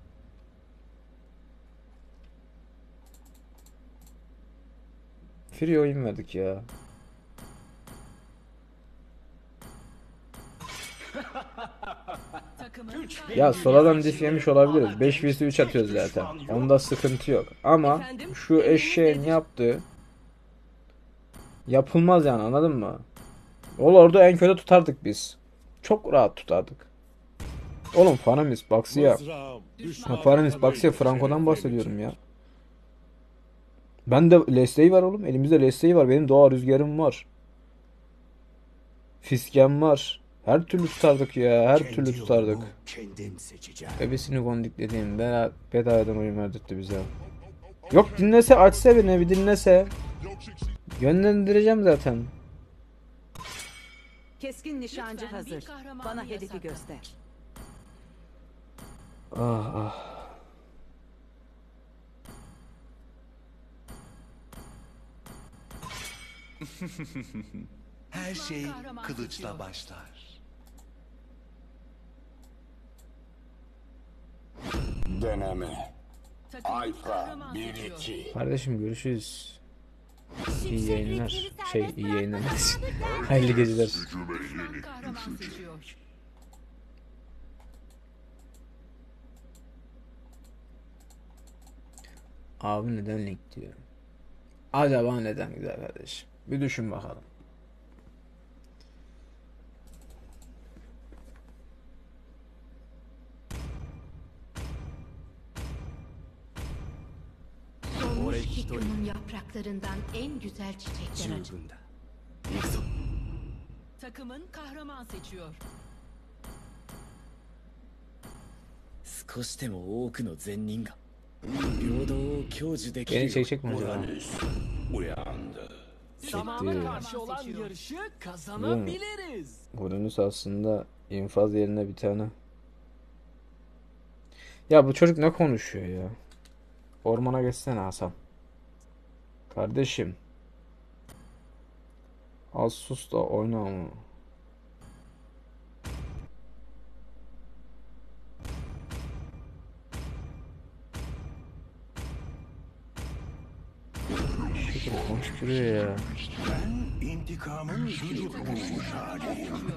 Free oyun verdik ya. takımın Ya soladan diff yemiş olabiliriz. 5 vs 3 atıyoruz zaten. Onda sıkıntı yok. Ama şu eşeğin yaptığı yapılmaz yani anladın mı? Orada en kötü tutardık biz. Çok rahat tutardık. Oğlum Faramis Baksı'ya. Mızrağım, düşman Faramis Baksı'ya Franco'dan bahsediyorum ya. Ben de Lesley var oğlum. Elimizde Lesley var. Benim doğa rüzgarım var. Fiskem var. Her türlü tutardık ya. Her türlü tutardık. Kendim seçeceğim. Bebesini gondik dediğim bedavadan oyun verdirtti bize. Yok dinlese açsa beni bir dinlese. Yönlendireceğim zaten. Keskin nişancı Lütfen bir hazır. kahramanı Bana hedefi yasakla. göster. Ah. Her şey kahraman kılıçla seçiyor. başlar. Deneme. takımın Alfa kahraman seçiyor. 1-2. Kardeşim görüşürüz. İyi yayınlar. İyi yayınlar. Hayırlı geceler. Düşman kahraman seçiyor. Abi neden link diyor. Acaba neden güzel kardeşim? Bir düşün bakalım. Solmuş hikrumun yapraklarından en güzel çiçekler açar. Takımın kahraman seçiyor. 少しでも多くの善人が平等を享受できる Beni よう çekecek mi acaba? Uyandı. Zamana karşı olan yarışı kazanabiliriz. Uranüs aslında infaz yerine bir tane. Ya bu çocuk ne konuşuyor ya? Ormana geçsene Hasan. Kardeşim. Az sus da oyna ama. Şekilde konuşturuyor ya. Ben intikamın gücü bulmuş haliyim.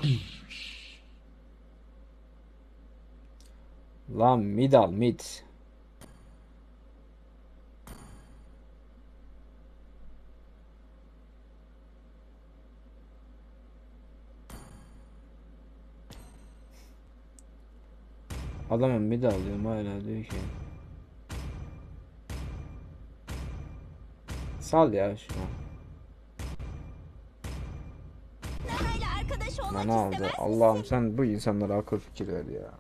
Lan mid al mid. Adamın mid alıyorum hala diyor ki. Sal ya şunu. Bana aldı. Allah'ım sen bu insanlara akıl fikir ver ya.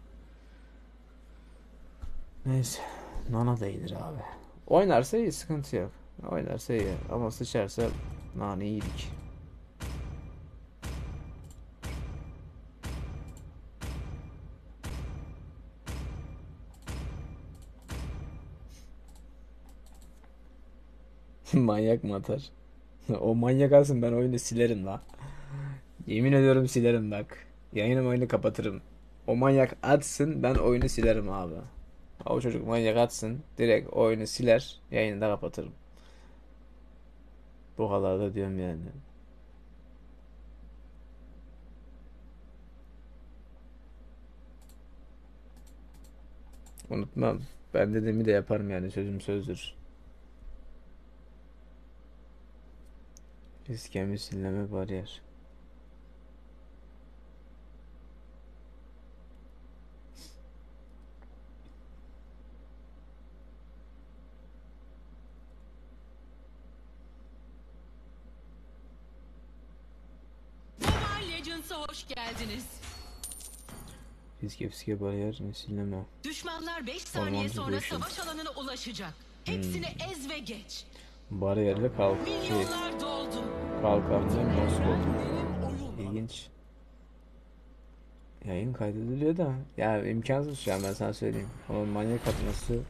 Neyse. Nana da iyidir abi. Oynarsa iyi, sıkıntı yok. Oynarsa iyi ama sıçarsa nane iyiydik. Manyak mı atar? O manyak alsın, ben oyunu silerim la. Yemin ediyorum silerim bak. Oyunu kapatırım. O manyak atsın, ben oyunu silerim abi. O çocuk manyak atsın, direkt oyunu siler, yayını da kapatırım. Bu kadar da diyorum yani. Unutmam. Ben dediğimi de yaparım yani, sözüm sözdür. Riske misilleme bariyer. Mobile Legends'a hoş geldiniz. Riske bariyer misilleme. Düşmanlar 5 saniye Ormancı sonra dövüşüm. savaş alanına ulaşacak. Hepsini ez ve geç. Bariyerle kalk. Milyonlar doldu. Kalkanlı Moskova. Benim oyun var. İlginç. Yayın kaydediliyor da ya imkansız şu an, ben sana söyleyeyim. Onun manyak atması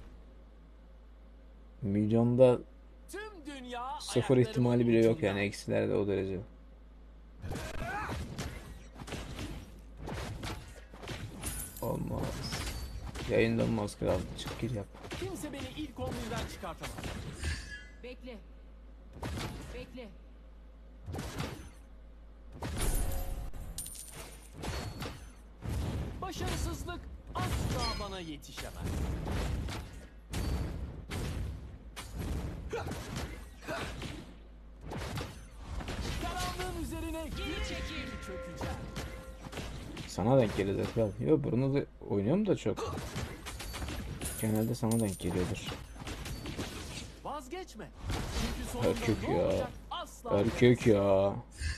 milyonda Tüm dünya sıfır ihtimali bile yok yani, eksilerde o derece. Olmaz. Yayında olmaz kral. Çık gir yap. Kimse beni ilk 11'den çıkartamaz. Bekle. Bekle. Başarısızlık asla bana yetişemez. Karanlığın üzerine geri çekil çökeceğim. Sana denk gelecek kral. Yo, bunu da oynuyorum da çok. Genelde sana denk geliyordur. Vazgeçme. Çünkü sonunda Erkek ne ya. olacak asla Erkek ya.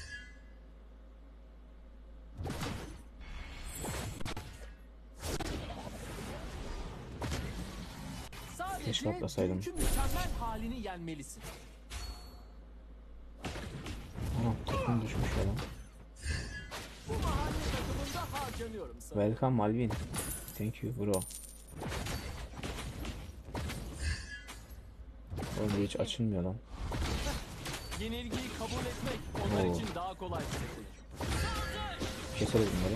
Keşke Sadece atlasaydım. dünkü mükemmel halini yenmelisin. Anam takım düşmüş falan. Bu mahalle takımında harcanıyorum sana. Welcome Alvin. Thank you bro. Oğlum hiç açılmıyor lan. Yenilgiyi kabul etmek onlar Oo. için daha kolay bir seçenek. Keseriz bunları.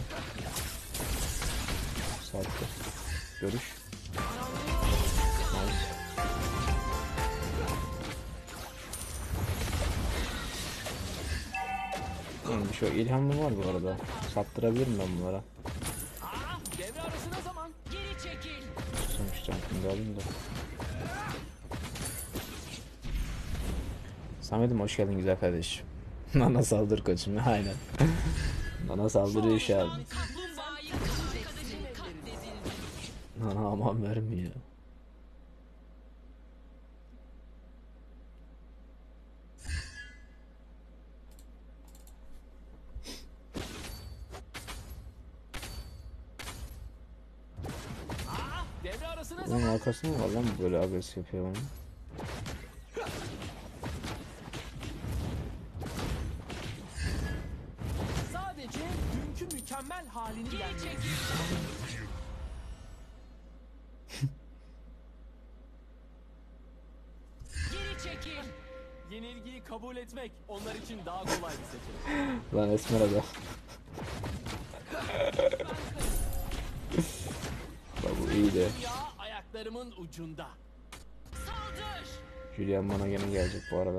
Saatte. Görüş. Nice. Oğlum şu ilhamım var bu arada. Sattırabilirim ben bunlara. Devre arası ne zaman? Geri çekil. Sonuçta şimdi alayım da. Samet'im hoş geldin güzel kardeşim. Nana saldır koçum, aynen. Nana saldırıyor şu an. Kaplumbağayı arkadaşın katledildi. Nana aman vermiyor. Devre arası ne Bunun zaman? arkasında mı var lan bu böyle agresif yapıyor bana? Sadece dünkü mükemmel halini Geri yenmelisin. çekil. Geri çekil. Yenilgiyi kabul etmek onlar için daha kolay bir seçenek. Lan Esmer adam. Bak bu iyiydi. Dünya ayaklarımın ucunda. Saldır. Julian bana gene gelecek bu arada.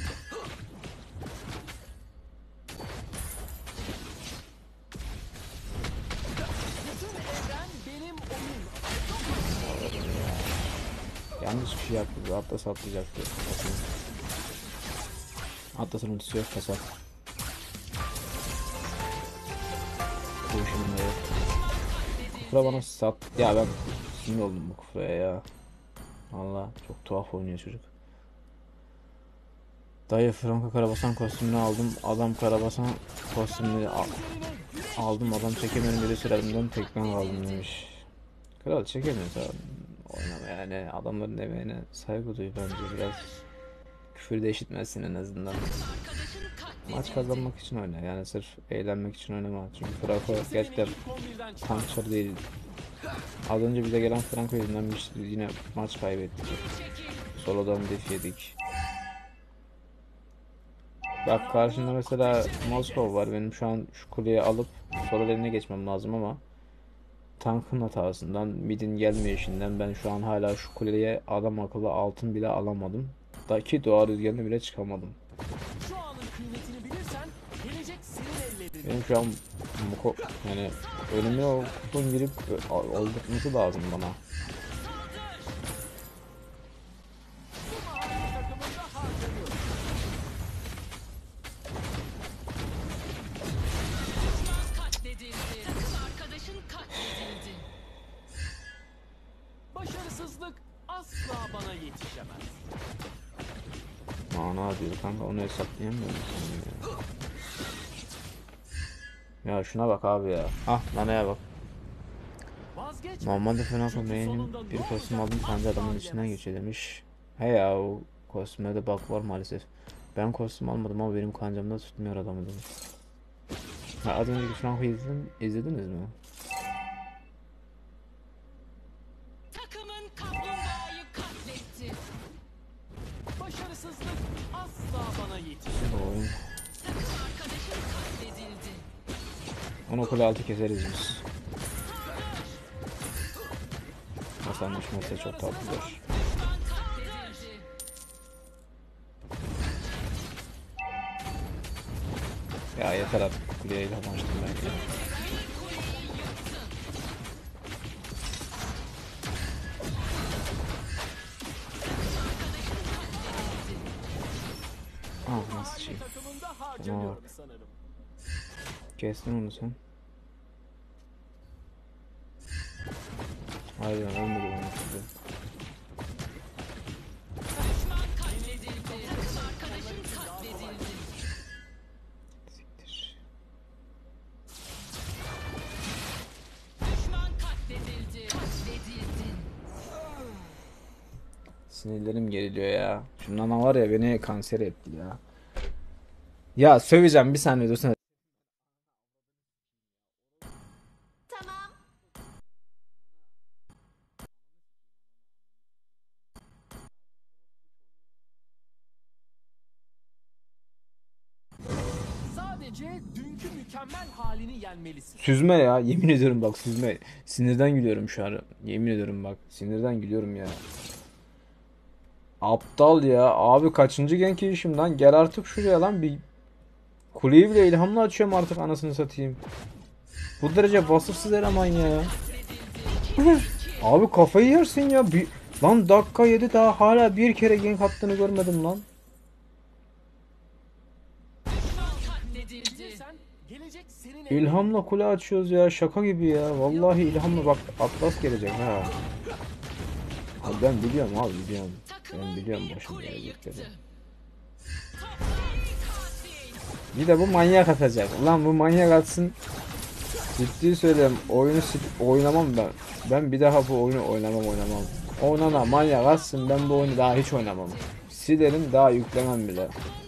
Yanlış bir şey yaptı. Atlas atlayacaktı. Atlas'ın ultisi yok kasap. Bu şimdi. Kufra bana sat. Ya ben sinir oldum bu Kufra'ya ya. Valla çok tuhaf oynuyor çocuk. Dayı Franco Karabasan kostümünü aldım. Adam Karabasan kostümünü aldım. Adam çekemiyorum dedi sıralarından tek ben kaldım demiş. Kral çekemiyorsa oynama yani. Adamların emeğine saygı duy bence biraz. Küfür de işitmezsin en azından. Maç kazanmak için oyna yani sırf eğlenmek için oynama. Çünkü Franco gerçekten tançör değil. Az önce bize gelen Franco yüzünden biz yine maç kaybettik. Solo'dan def yedik. Bak karşında mesela Moskova var. Benim şu an şu kuleyi alıp Solo eline geçmem lazım ama tankın hatasından, midin gelmeyişinden ben şu an hala şu kuleye adam akıllı altın bile alamadım. Daki doğa rüzgarını bile çıkamadım. Şu anın kıymetini bilirsen gelecek senin ellerinde. Benim şu an yani önüme o kupon girip oldurtması lazım bana. Başarısızlık asla bana yetişemez. Mana diyor kanka onu hesaplayamıyorum ya şuna bak abi ya. Ah nanaya bak. Normalde Franco May'nin bir kostüm aldım kanca adamın içinden geçiyor demiş. He ya o kostüme de bak var maalesef. Ben kostüm almadım ama benim kancamda tutmuyor adamı demiş. Ha, az önceki Franco'yu izlediniz mi? Takımın kaplumbağayı katletti. Başarısızlık asla bana yetişemez. Oyun. Takım arkadaşın katledildi. Onu kule altı keseriz biz. Hasan düşmezse çok tatlıdır. Düşman katledildi. Ya yeter artık kuleye kazanmıştım ben ya. Ah nasıl şey. Takımında harcanıyorum sanırım. Kestin onu sen. Hayır ölmedi onu size. Düşman katledildi. Takım arkadaşın katledildi. Siktir. Düşman katledildi. Katledildin. Sinirlerim geriliyor ya. Şundan var ya beni kanser etti ya. Ya söveceğim bir saniye dursana. Sadece dünkü mükemmel halini yenmelisin. Süzme ya yemin ediyorum bak süzme. Sinirden gülüyorum şu an. Yemin ediyorum bak sinirden gülüyorum ya. Aptal ya. Abi kaçıncı genk işim lan. Gel artık şuraya lan bir kuleyi bile ilhamla açıyorum artık anasını satayım. Bu derece vasıfsız eleman ya. Abi kafayı yersin ya. Lan dakika 7 daha hala bir kere gank attığını görmedim lan. Bilirsen gelecek senin İlhamla kule açıyoruz ya. Şaka gibi ya. Vallahi ilhamla bak Atlas gelecek ha. Abi ben biliyorum abi biliyorum. Ben biliyorum başım gelecekleri. Bir de bu manyak atacak. Ulan bu manyak atsın. Ciddi söylüyorum oyunu oynamam ben. Ben bir daha bu oyunu oynamam. Oynana manyak atsın ben bu oyunu daha hiç oynamam. Silerim daha yüklemem bile.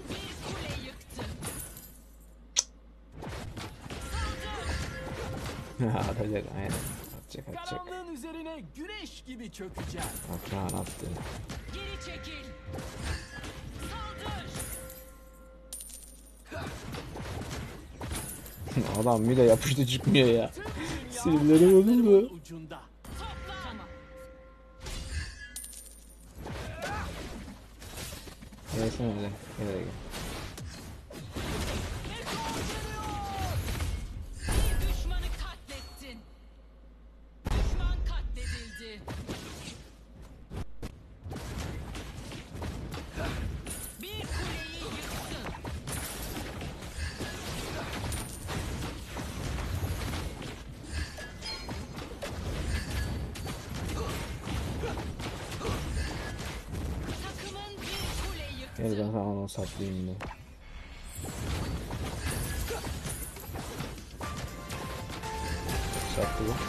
Atacak aynen. Atacak. karanlığın üzerine güneş gibi çökeceğim. Bak lan attı. Geri çekil. Saldır. Adam bir de yapıştı çıkmıyor ya. Sinirleri bozuldu. Ucunda. Topla. Tamam. Gelsene öyle. Gel gel. Bir düşmanı katlettin. Düşman katledildi. Bir kuleyi yıktın. Takımın bir kule yıktı. Gel ben sana onu saplayayım da. Sattı bu.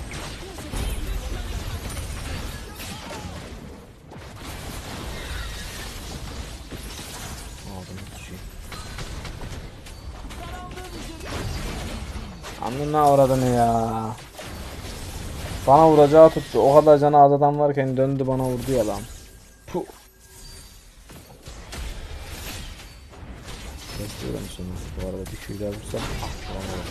Aldım bir şey. Amına uğradın ya. Bana vuracağı tuttu. O kadar canı az adam varken döndü bana vurdu ya lan. Puh. Bekliyorum seni. Bu arada bir köy daha vursam. Ah, olamadı.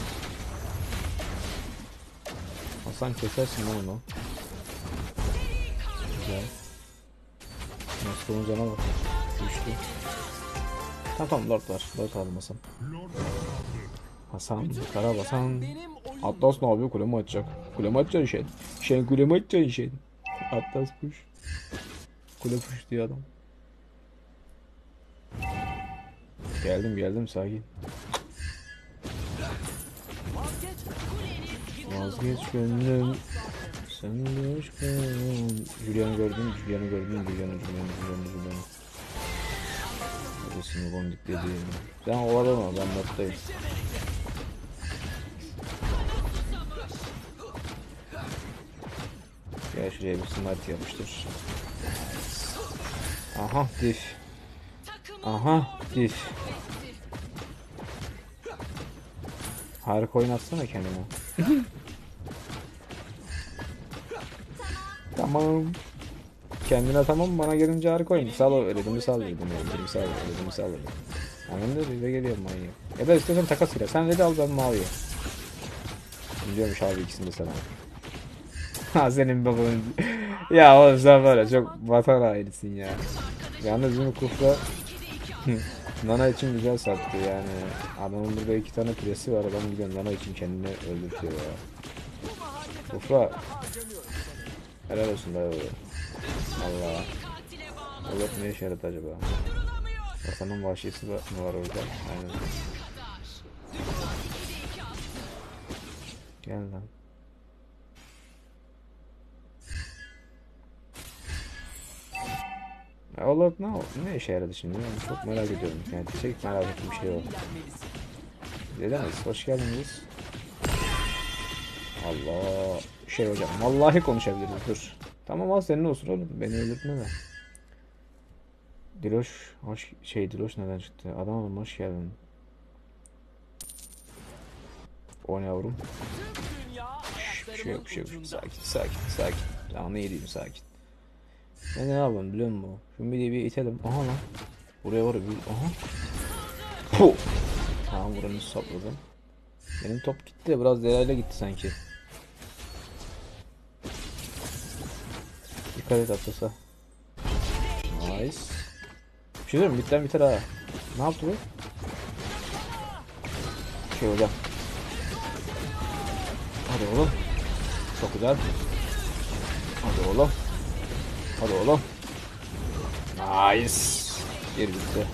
Hasan kesersin lan onu. Güzel. Nasıl cana bak. Düştü. Tamam Lord var. Lord aldım Hasan. Hasan. Karabasan. Atlas ne yapıyor? Kulemi açacak. Kulemi açacaksın şey. Şey kulemi açacaksın şey. Atlas kuş. Kule kuş diyor adam. Geldim sakin. Vazgeç gönlüm. Sen aşkım. Julian'ı gördün. Julian'ı. Neresini gondik dediğim. Sen ovalama ben noktayım. Gel şuraya bir smart yapıştır. Aha diff. Aha diff. Harika oynatsana kendine. Tamam. Kendine tamam bana gelince harika oyun. Sal ödümü sal dedim. Ödümü sal dedim. Anladın mı? Bize geliyor manyak. Ya da istiyorsan takas bile. Sen red al ben mavi. Biliyormuş abi ikisini de sana. Ha senin babanın. Ya oğlum sen var ya çok vatan hainisin ya. Yalnız bunu kufla Nana için güzel sattı yani. Adamın burada 2 tane piresi var. Adam gidiyor Nana için kendini öldürtüyor ya. Kufla. Helal olsun da Allah. Allah ne işe yaradı acaba? Vatanın vahşisi mi var orada? Aynen. Gel lan. Allah ne işe yaradı şimdi? Ben çok merak ediyorum. Yani tek merak ettiğim bir şey o. Dedeniz hoş geldiniz. Allah şey hocam vallahi konuşabiliriz dur. Tamam al senin olsun oğlum beni öldürtme de. Diloş hoş Diloş neden çıktı? Adamım hoş geldin. O ne yavrum? Bir şey yok. Sakin. Canlı yediğim sakin. Ben ne yapalım biliyor musun? Şu midiyi bir itelim. Aha lan. Buraya var bir. Aha. Puh. Tamam buranı sapladım. Benim top gitti de biraz değerli gitti sanki. Dikkat et atlasa. Nice. Bir şey diyorum bitten biter ha. Ne yaptı bu? Şey hocam. Hadi oğlum. Çok güzel. Hadi oğlum. Nice. Bir bitti.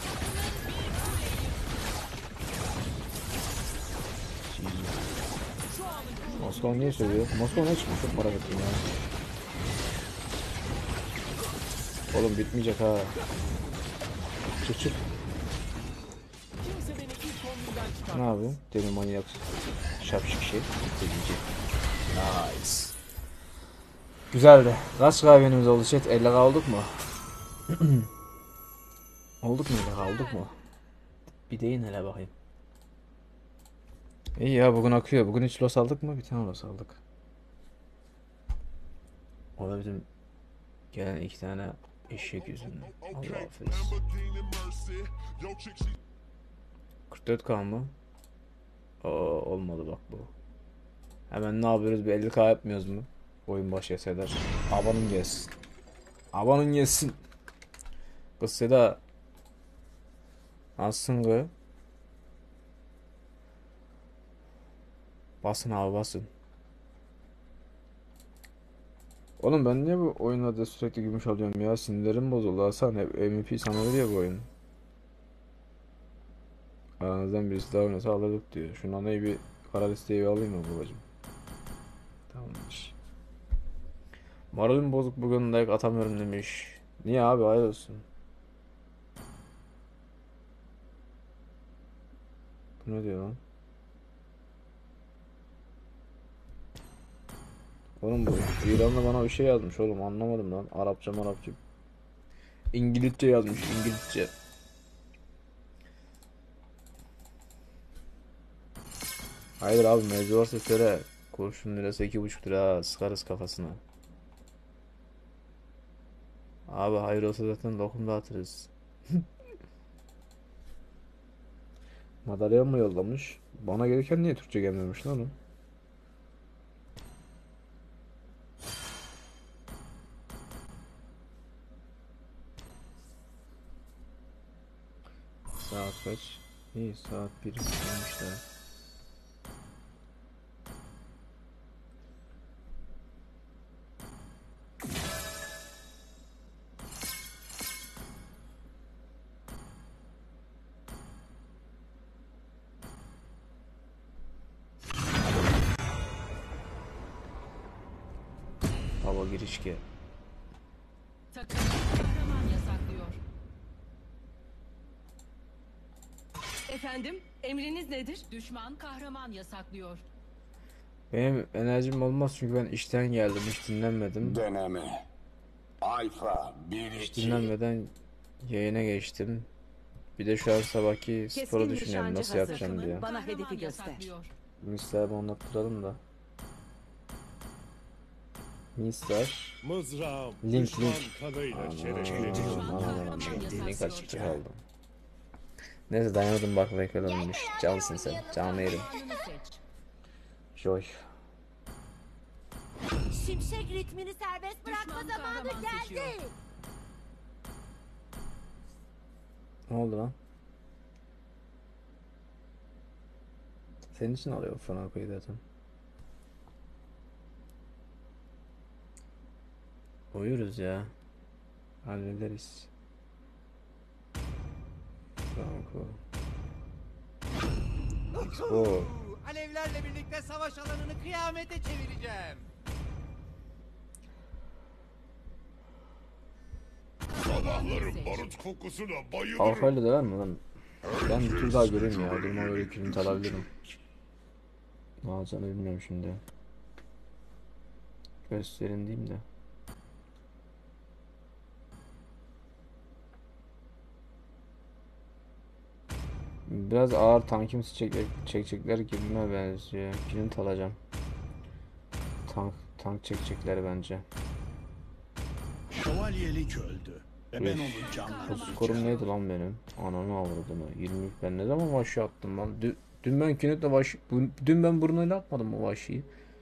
Moskova niye söylüyor? Moskova ne çıkmış? Çok merak ettim ya. Oğlum bitmeyecek ha. Çık. Ne yapıyorsun? Deli manyak. Şapşık şey. Nice. Güzeldi. Kaç kahveniz oldu chat? 50 olduk mu? Olduk mu 50 olduk mu? Bir deyin hele bakayım. İyi ya bugün akıyor. Bugün hiç los aldık mı? Bir tane los aldık. O da bizim gelen 2 tane eşek yüzünden. Allah affetsin. 44k mı? Olmadı bak bu. Hemen ne yapıyoruz? Bir 50k yapmıyoruz mu? Oyun başı Sedar. Abanın gelsin. Kız Seda Aslında basın abi basın. Oğlum ben niye bu oyunlarda sürekli gümüş alıyorum ya? Sinirlerim bozuldu. Hasan hep MVP sana veriyor bu oyun. Aranızdan birisi daha oynasa alırdık diyor. Şu nanayı bir kara listeye bir alayım mı babacım? Tamamdır. Moralim bozuk bugün like atamıyorum demiş. Niye abi hayır olsun. Bu ne diyor lan? Oğlum bu İran'da bana bir şey yazmış oğlum anlamadım lan. Arapça Arapça. İngilizce yazmış İngilizce. Hayır abi mevzu varsa söyle. Kurşun lirası 2,5 lira sıkarız kafasına. Abi hayır olsa zaten lokum dağıtırız. Madalya mı yollamış? Bana gereken niye Türkçe gelmemiş lan o? Saat kaç? İyi saat 1 olmuşlar. Hava girişki. Takım kahraman yasaklıyor. Efendim, emriniz nedir? Düşman kahraman yasaklıyor. Benim enerjim olmaz çünkü ben işten geldim hiç dinlenmedim. Deneme. Alfa Hiç 1-2. dinlenmeden yayına geçtim. Bir de şu an sabahki sporu Keskin düşünüyorum nişancı nasıl hazır. yapacağım diye. Bana Kahraman hedefi göster. yasaklıyor. Misler'imi anlattıralım da. Misler. Mızrağım Link, düşman link. kanıyla çereşilecek. Link açıkta kaldım. Neyse dayanamadım bak bakalımmış. Cansın sen. Canlı yerim. Anını seç. Joy. Şimşek ritmini serbest bırakma Düşman zamanı kahraman seçiyor. geldi. Ne oldu lan? Senin için alıyor falan koyu zaten. Uyuruz ya. Hallederiz. Franco. Expo. Alevlerle birlikte savaş alanını kıyamete çevireceğim. Sabahları barut kokusuna bayılırım. Alfa'yla döver mi lan? Ben bir tur daha göreyim ya. Duruma göre kilit alabilirim. Ne alacağını bilmiyorum şimdi. Gösterin diyeyim de. Biraz ağır tankimsi çekecekler gibime benziyor. Kilit alacağım. Tank çekecekler bence. Şövalyelik öldü. Ve ben onu Bu canlandıracağım. skorum neydi lan benim? Ananı avradını. 20 ben ne zaman vahşi attım lan? Dün ben kinetle vahşi... Dün ben burnuyla atmadım o vahşiyi.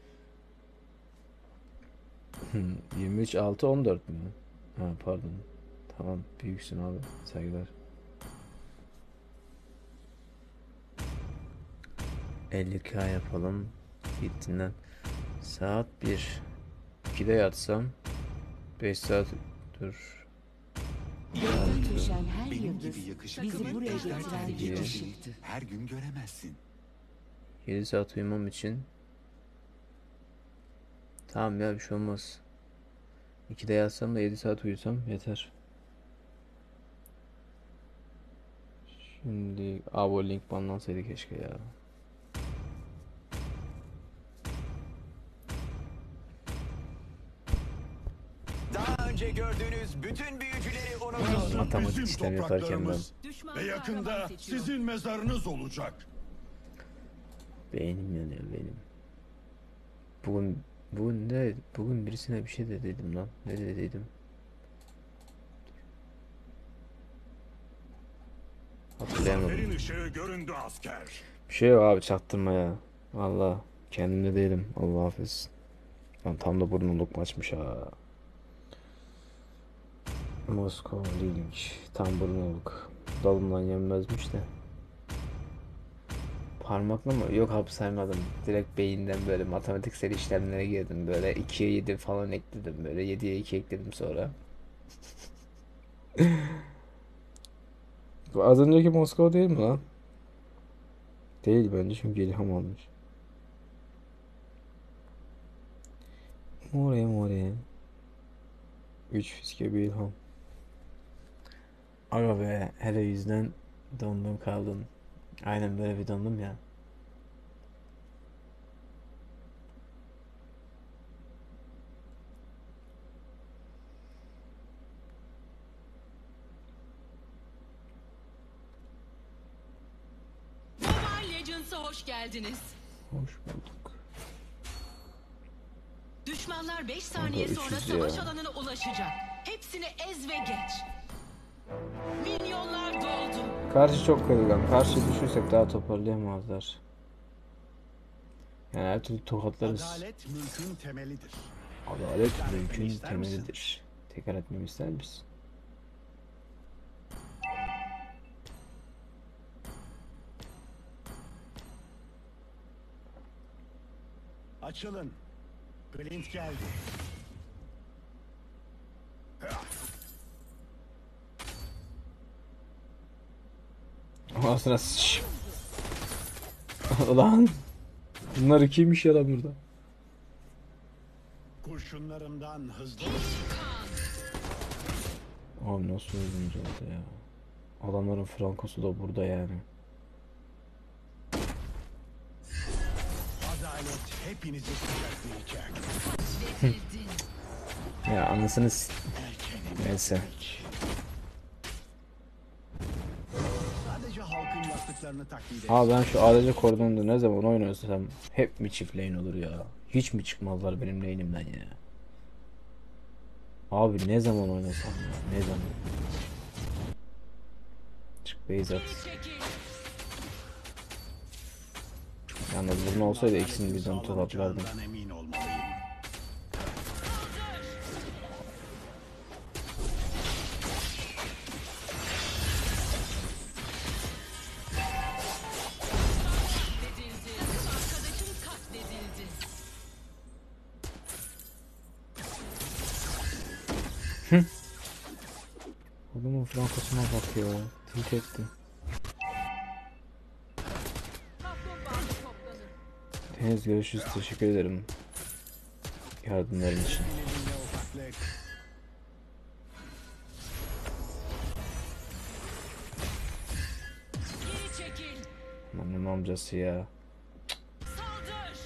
23 6 14 mü? Ha pardon. Tamam büyüksün abi. Saygılar. 50k yapalım. Gittiğinden. Saat 1. 2'de yatsam 5 saat dur. Gökten düşen her Benim yıldız gibi yakışıklı bizi bir buraya ejder getiren taklidi bir gibi. ışıktı. her gün göremezsin. 7 saat uyumam için. Tamam ya bir şey olmaz. 2'de yatsam da 7 saat uyusam yeter. Şimdi abo link banlansaydı keşke ya. Daha önce gördüğünüz bütün büyücüleri Burası Matematik bizim işlemi yaparken ben topraklarımız. Düşman Ve kahraman yakında seçiyor. sizin mezarınız olacak. beynim yanıyor benim. Bugün birisine bir şey de dedim lan. Ne dediydim? Hatırlayamadım. Zaferin ışığı göründü asker. Bir şey yok abi çaktırma ya. Valla kendimde değilim. Allah hafız. Lan tam da burnuluk maçmış ha. Moskova Link. Tam burnuluk. Dalından yenmezmiş de. Parmakla mı? Yok abi saymadım. Direkt beyinden böyle matematiksel işlemlere girdim. Böyle 2'ye 7 falan ekledim. Böyle 7'ye 2 ekledim sonra. Bu az önceki Moskova değil mi lan? Değil bence çünkü ilham almış. More more. 3 fiske bir ilham. Aga be hele yüzden dondum kaldım. Aynen böyle bir dondum ya. Mobile Legends'a hoş geldiniz. Hoş bulduk. Düşmanlar 5 saniye Kanka, sonra 300 ya. savaş alanına ulaşacak. Hepsini ez ve geç. Milyonlar doldu. Karşı çok kırılgan. Karşı düşürsek daha toparlayamazlar. Yani her türlü tokatlarız. Adalet mülkün temelidir. Adalet Tekrar etmemi mümkün ister misin? temelidir. Tekrar etmemi ister misin? Açılın. Clint geldi. Ağzına sıç. Ulan. Bunlar ikiymiş ya lan burada. Kurşunlarımdan hızlı. Abi nasıl öldünüz orada ya? Adamların frankosu da burada yani. Adalet hepinizi kucaklayacak. Ya anlasını neyse. Sadece halkın yaptıklarını taklit et. Abi ben şu ADC koridorunda ne zaman oynuyorsam hep mi çift lane olur ya? Hiç mi çıkmazlar benim lane'imden ya? Abi ne zaman oynasam ya? Ne zaman? Çık base at. Yalnız bunun olsaydı ikisini birden tokatlardım. Sağlanacağından emin olmalıyım. Arkadaşın katledildi. Adamın frankosuna bak ya. Tilt etti. Deniz görüşürüz. Teşekkür ederim. Yardımların için. Elinde ufaklık. Geri çekil. Annem amcası ya. Saldır.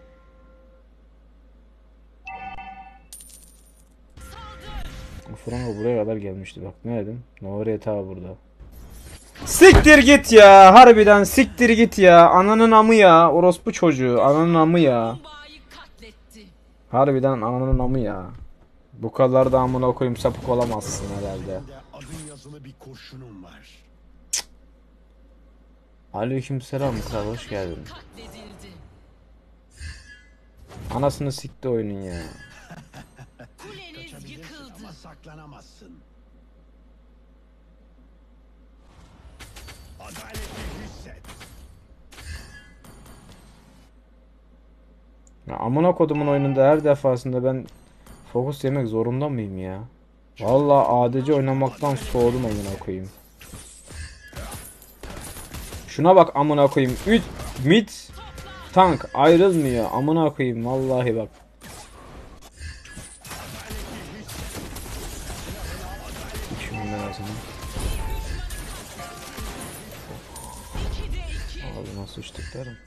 O frango buraya kadar gelmişti. Bak ne dedim? Nori ta burada. Siktir git ya. Harbiden siktir git ya. Ananın amı ya. Orospu çocuğu. Ananın amı ya. Bombayı katletti. Harbiden ananın amı ya. Bu kadar da amına koyayım sapık olamazsın herhalde. Elinde adın yazılı bir kurşunum var. Aleykümselam kral hoş geldin. Katledildi. Anasını sikti oyunun ya. Kuleniz Kaçabilirsin yıkıldı. ama saklanamazsın. Adaleti hisset. Ya amına kodumun oyununda her defasında ben fokus yemek zorunda mıyım ya? Vallahi ADC oynamaktan soğudum amına koyayım. Şuna bak amına koyayım. Mid tank ayrılmıyor amına koyayım vallahi bak. Şimdi lazım. Abi nasıl uçtuklarım?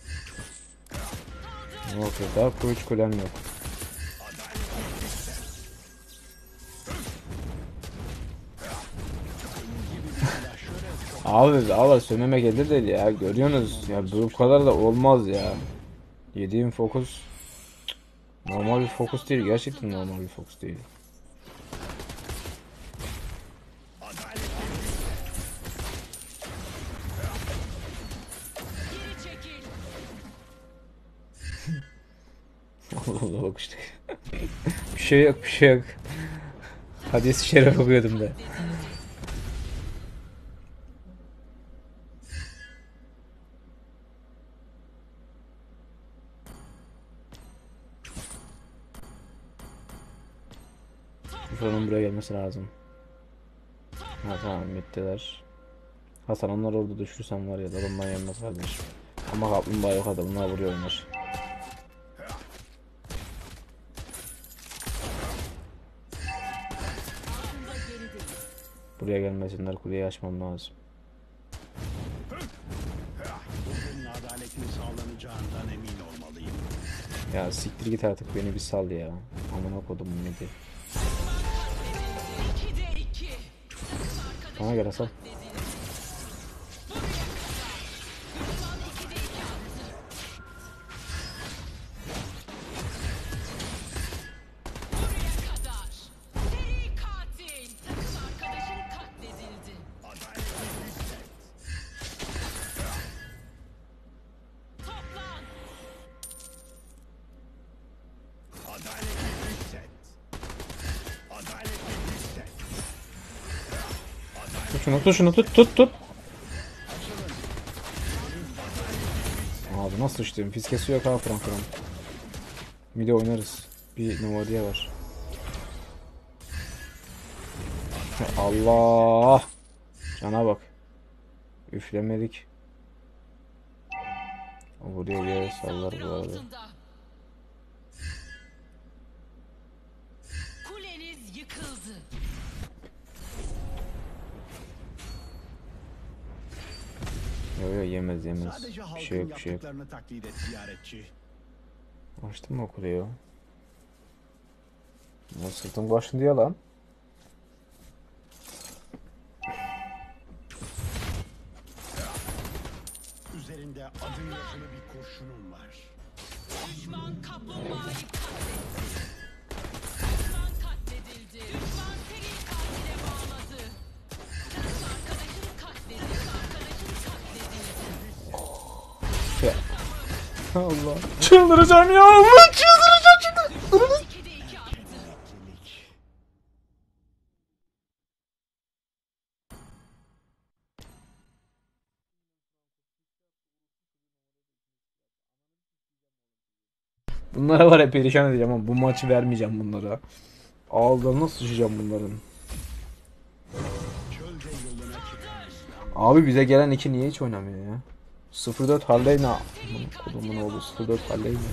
Yok yok daha kılıç kulem yok. Abi sönmeme gelir dedi ya görüyorsunuz ya bu kadar da olmaz ya. Yediğim fokus normal bir fokus değil gerçekten normal bir fokus değil. Geri çekil. Allah Allah bak işte. Bir şey yok bir şey yok. Hadis-i şerif okuyordum da. Şuranın buraya gelmesi lazım. Ha tamam bittiler. Hasan onlar orada düşürsem var ya dalımdan yenmez kardeşim. Ama kaplumbağa yok adamlar vuruyor onlar. Buraya gelmesinler, kuleyi açmam lazım. Bugün adaletin sağlanacağından emin olmalıyım. Ya siktir git artık beni bir sal ya. Amına kodum ne diye. 2'de 2. Bana gel Hasan. Kadar. Seri katil. Takım arkadaşın katledildi. Toplan. Adaleti hisset. Adaleti hisset. Tut şunu tut. Abi nasıl sıçtım? Fiskesi yok ha Frankfurt'un. Bir de oynarız. Bir Novadiye var. Allah! Cana bak. Üflemedik. O buraya gel sallar bu arada. Kuleniz yıkıldı. Yo yemez. Sadece Bir şey halkın yok bir şey yok. yaptıklarını taklit et ziyaretçi. Açtın mı o kuleyi o? Ya sırtım kaşındı ya lan. Üzerinde adın yazılı bir kurşunum var. Düşman kaplumbağayı katletti. Düşman katledildi. Düşman seri katile bağladı. Takım arkadaşın katledildi. Allah. Çıldıracağım ya. Allah çıldıracağım. 2'de 2 attı. Emeklilik. Bunlara var ya perişan edeceğim ama bu maçı vermeyeceğim bunlara. Ağızlarına sıçacağım bunların. Çölde yoluna çıkan. Abi bize gelen iki niye hiç oynamıyor ya? 0-4 Harley ne? Kodumun oğlu 0-4 Harley ne?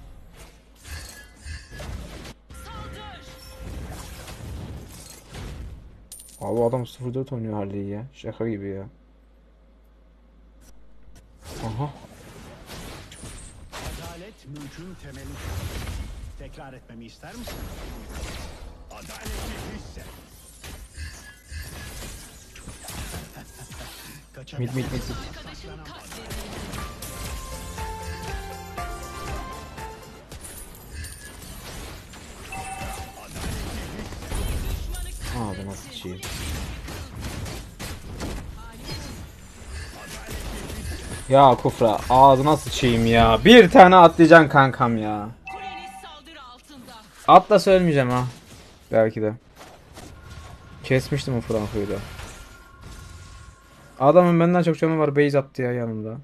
Abi adam 0-4 oynuyor Harley'i ya. Şaka gibi ya. Aha. Adalet mülkün temeli. Tekrar etmemi ister misin? Adaleti hisset. Mid. Arkadaşın katledildi. Abi nasıl şey? Ya Kufra ağzına sıçayım ya. Bir tane atlayacaksın kankam ya. Kuleniz saldırı altında. Atla söylemeyeceğim ha. Belki de. Kesmiştim o Franco'yu da. Adamın benden çok canı var. Base attı ya yanımda.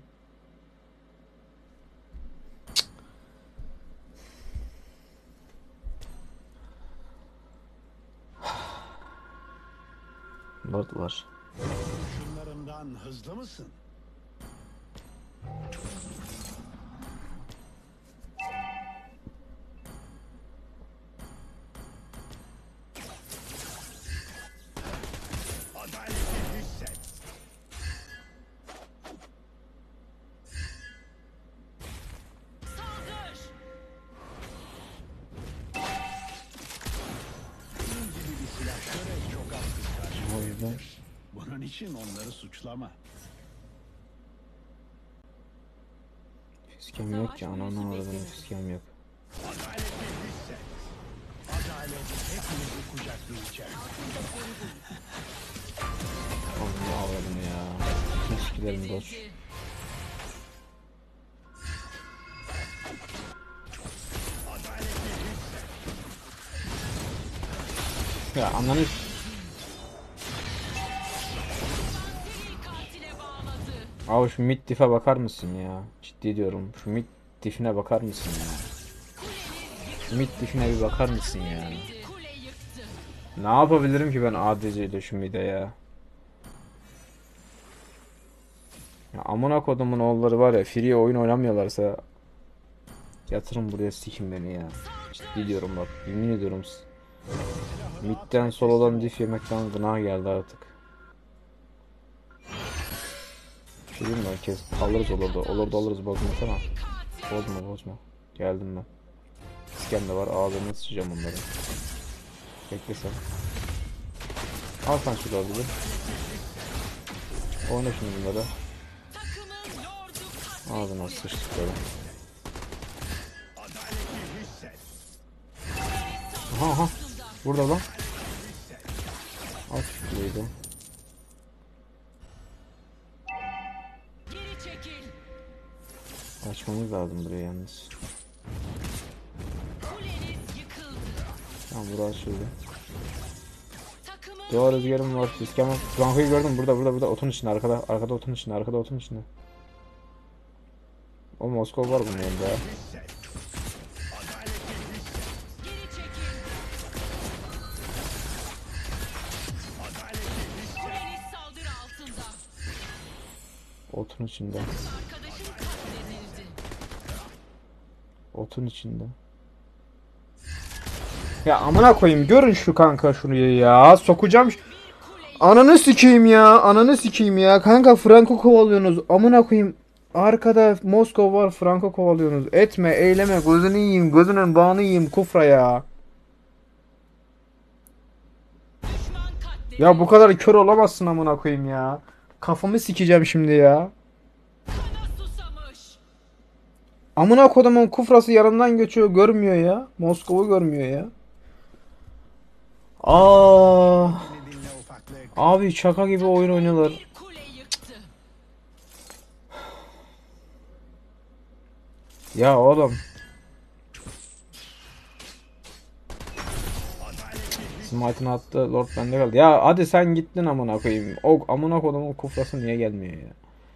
Lord var. Kurşunlarımdan hızlı mısın? Adaleti hisset. Saldır. Bunun gibi bir silahşöre çok az kız karşıma O yüzden. gelir. Bunun için onları suçlama. Fiskem yok ki. Ananı avradını fiskem yok. Adaleti hisset. Adalet hepimizi kucaklayacak. Ananı avradını ya. Fiskilerim boş. Ya ananı... Seri katile bağladı. Abi şu mid diff'e bakar mısın ya? Ciddi diyorum. Şu mid diff'ine bakar mısın ya? Şu mid diff'ine bir bakar mısın ya? Kule yıktı. Ne yapabilirim ki ben ADC ile şu mide ya? Ya amına kodumun oğulları var ya, free oyun oynamıyorlarsa yatırın buraya, sikin beni ya. Ciddi diyorum bak, yemin ediyorum. Mid'den solodan diff yemekten gına geldi artık. Şey diyeyim mi? Alırız olurdu. Olurdu alırız, bozmasana. Bozma. Geldim ben. İskem de var, ağzına sıçacağım onları. Bekle sen. Al sen şu lord'u. Oyna şimdi bunları. Ağzına sıçtıkları. Aha. Burada lan. Al şu kuleyi. Açmamız lazım buraya yalnız. Tamam, burası açıldı. Doğa rüzgarım var. İskem var. Franco'yu gördüm. Burada. Otun içinde. Arkada otun içinde. O Moskova var bunun yanında ya. Otun içinde. Otun içinde. Ya amına koyayım, görün şu kanka şunu ya. Sokacağım. Ananı sikeyim ya. Kanka Franco kovalıyorsunuz. Amına koyayım. Arkada Moskova var, Franco kovalıyorsunuz. Etme, eyleme, gözünü yiyeyim, gözünün bağını yiyeyim kufra ya. Ya bu kadar kör olamazsın amına koyayım ya. Kafamı sikeceğim şimdi ya. Amına kodumun kufrası yanından geçiyor, görmüyor ya. Moskova görmüyor ya. Abi şaka gibi oyun oynuyorlar. Ya oğlum. Smite'ını attı, Lord bende kaldı. Ya hadi sen gittin amına koyayım. O amına kodumun kufrası niye gelmiyor ya?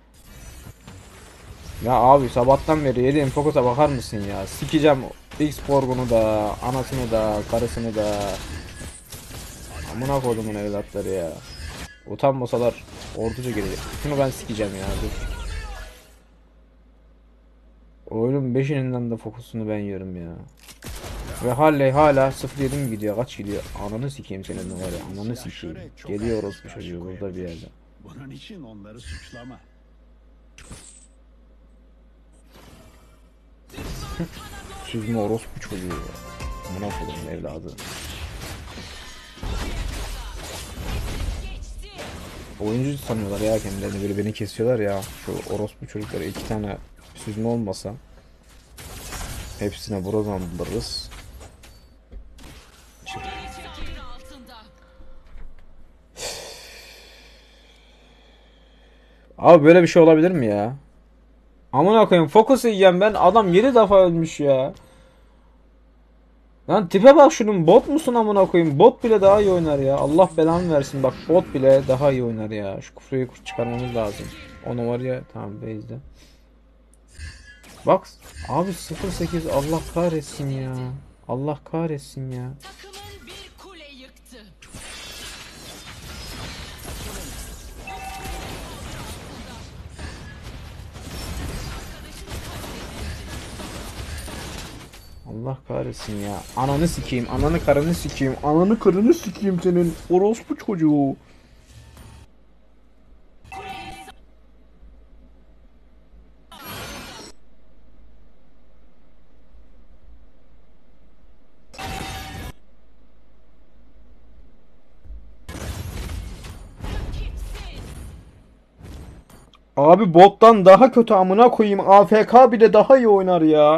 Ya abi sabahtan beri yediğim fokusa bakar mısın ya? Sikeceğim X-Borg'unu da, anasını da, karısını da. Amına kodumun evlatları ya. Utanmasalar orduca gelecek. Şunu ben sikeceğim ya, dur. Oyunun 5'ininden de fokusunu ben yiyorum ya. Ve hala 0-7 mi gidiyor? Kaç gidiyor? Ananı sikeyim senin var ya. Ananı sikeyim. Geliyor orospu çocuğu burada bir yerde. Bunun için onları suçlama. Süzme orospu çocuğu ya. Amına koyayım evladı. Oyuncu sanıyorlar ya kendilerini, böyle beni kesiyorlar ya. Şu orospu çocuklara 2 tane süzme olmasa hepsine buradan buluruz. Abi böyle bir şey olabilir mi ya? Amına koyayım, fokus yiyeceğim ben, adam 7 defa ölmüş ya. Lan tipe bak şunun, bot musun amına koyayım? Bot bile daha iyi oynar ya. Allah belanı versin, bak bot bile daha iyi oynar ya. Şu kufreyi çıkarmamız lazım. O var ya, tamam base'de. Bak abi 0-8, Allah kahretsin ya. Allah kahretsin ya. Takımın bir kule yıktı. Allah kahretsin ya. Ananı sikeyim, ananı karını sikeyim, ananı karını sikeyim senin orospu çocuğu. Abi bottan daha kötü amına koyayım. AFK bile daha iyi oynar ya.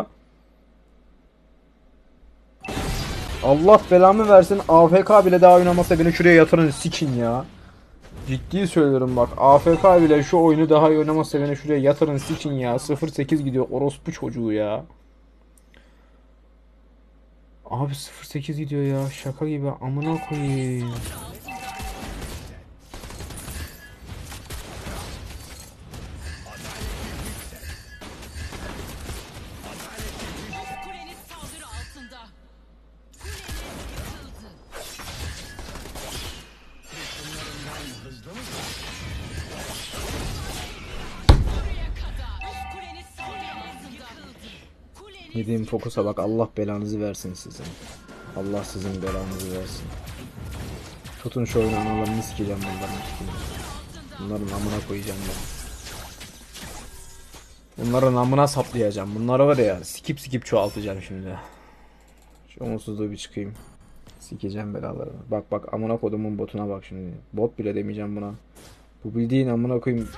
Allah belamı versin, AFK bile daha oynamasa beni şuraya yatırın sikin ya. Ciddi söylüyorum bak, AFK bile şu oyunu daha iyi oynamasa beni şuraya yatırın sikin ya. 0-8 gidiyor orospu çocuğu ya. Abi 0-8 gidiyor ya, şaka gibi amına koyayım. Yediğim fokusa bak, Allah belanızı versin sizin. Allah sizin belanızı versin. Tutun şu oyunu, analarını sikeceğim bunların üstüne. Bunların amına koyacağım ben. Bunların amına saplayacağım. Bunları var ya sikip çoğaltacağım şimdi. Şu umutsuzluğu bir çıkayım. Sikeceğim belalarını. Bak bak, amına kodumun botuna bak şimdi. Bot bile demeyeceğim buna. Bu bildiğin amına koyayım.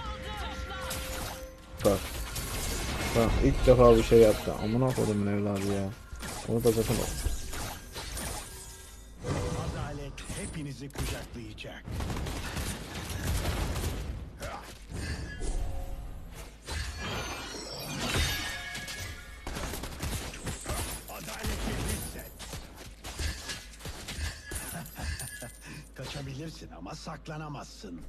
Bak. Bak ilk defa bir şey yaptı. Amına kodumun evladı ya. Onu da zaten Adalet hepinizi kucaklayacak. Adaleti hisset. Kaçabilirsin ama saklanamazsın.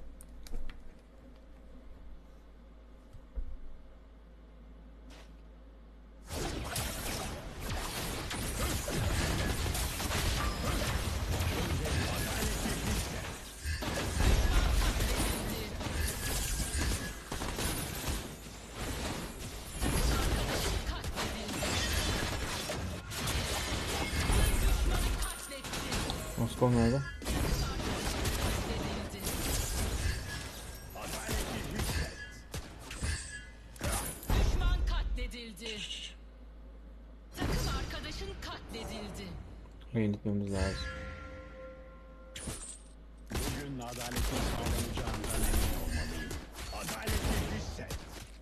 Moskova nerede? Düşman katledildi. Takım arkadaşın katledildi. Buraya gitmemiz lazım. Bugün adaletin sağlanacağından emin olmalıyım. Adaleti hisset.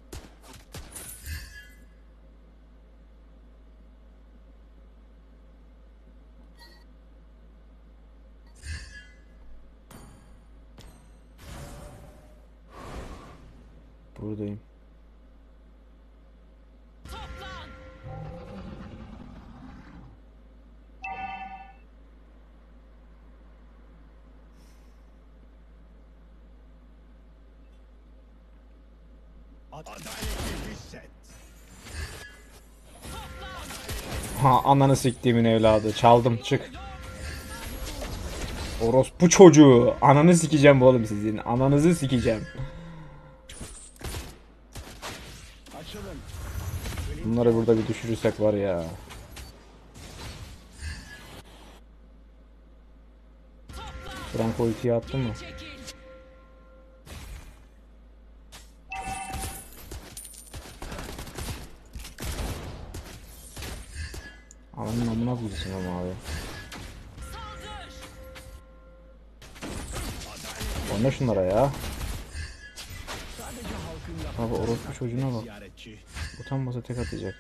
Buradayım. Toplan. Adaleti hisset. Ha, ananı siktiğimin evladı. Çaldım, çık. Orospu çocuğu. Ananı sikeceğim oğlum sizin. Ananızı sikeceğim. Açılın. Bunları burada bir düşürürsek var ya. Franco ultiyi attı mı? Çekil. Ananın amına koyuyorsun ama abi. Oyna şunlara ya. Abi orospu çocuğuna bak. Ziyaretçi. Utanmasa tek atacak.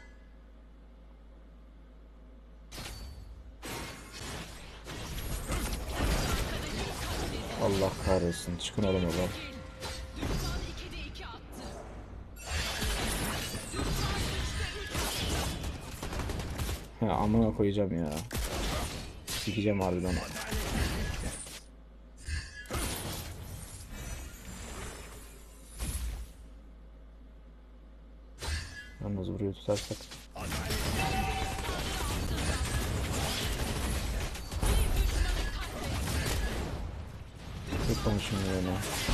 Allah kahretsin. Çıkın oğlum oradan. Düşman 2'de 2 attı. Ya amına koyacağım ya. Sikeceğim harbiden. Yalnız burayı tutarsak. Tek konuşayım yani.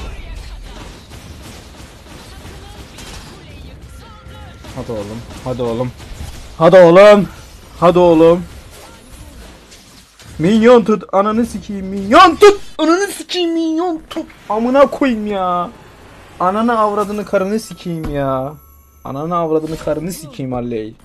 Hadi oğlum. Hadi oğlum. Hadi oğlum. Hadi oğlum. Minyon tut. Ananı sikeyim. Minyon tut. Ananı sikeyim. Minyon tut. Amına koyayım ya. Ananı avradını karını sikeyim ya. Ananı avradını karını sikeyim Halley.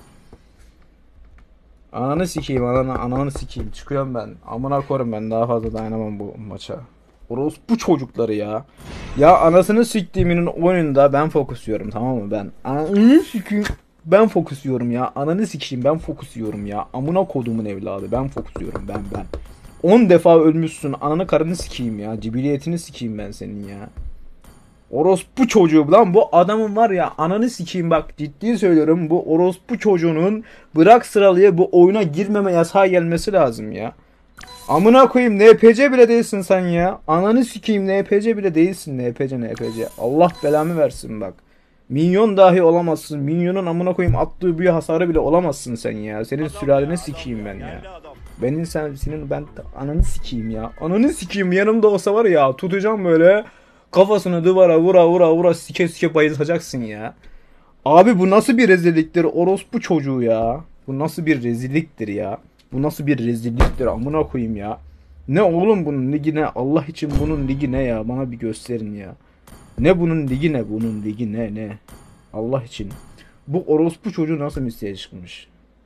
Ananı sikeyim, ananı sikeyim. Çıkıyorum ben. Amına koyarım, ben daha fazla dayanamam bu maça. Orospu çocukları ya. Ya anasını siktiğimin oyununda ben fokusuyorum, tamam mı ben? Ananı sikeyim. Ben fokusuyorum ya. Ananı sikeyim, ben fokusuyorum ya. Amına kodumun evladı, ben fokusuyorum, ben. 10 defa ölmüşsün. Ananı karını sikeyim ya. Cibiliyetini sikeyim ben senin ya. Orospu çocuğu lan, bu adamın var ya, ananı sikeyim bak, ciddi söylüyorum, bu orospu çocuğunun bırak sıralıya bu oyuna girmeme yasağı gelmesi lazım ya. Amına koyayım, NPC bile değilsin sen ya. Ananı sikeyim, NPC bile değilsin. NPC. Allah belamı versin bak. Minyon dahi olamazsın. Minyonun amına koyayım attığı büyü hasarı bile olamazsın sen ya. Senin sülaleni sikeyim ben ya. Benim senin ben ananı sikeyim ya. Ananı sikeyim, yanımda olsa var ya, tutacağım böyle. Kafasını duvara vura sike bayıltacaksın ya. Abi bu nasıl bir rezilliktir, orospu çocuğu ya. Bu nasıl bir rezilliktir ya? Bu nasıl bir rezilliktir amına koyayım ya? Ne oğlum bunun ligi ne? Allah için bunun ligi ne ya? Bana bir gösterin ya. Ne bunun ligi ne? Bunun ligi ne? Allah için. Bu orospu çocuğu nasıl müsteye çıkmış?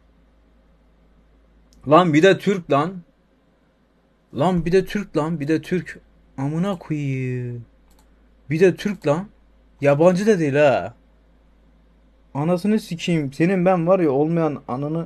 Lan bir de Türk lan. Lan bir de Türk lan. Bir de Türk. Amına koyayım. Bir de Türk lan. Yabancı da değil ha. Anasını sikeyim. Senin ben var ya olmayan ananı.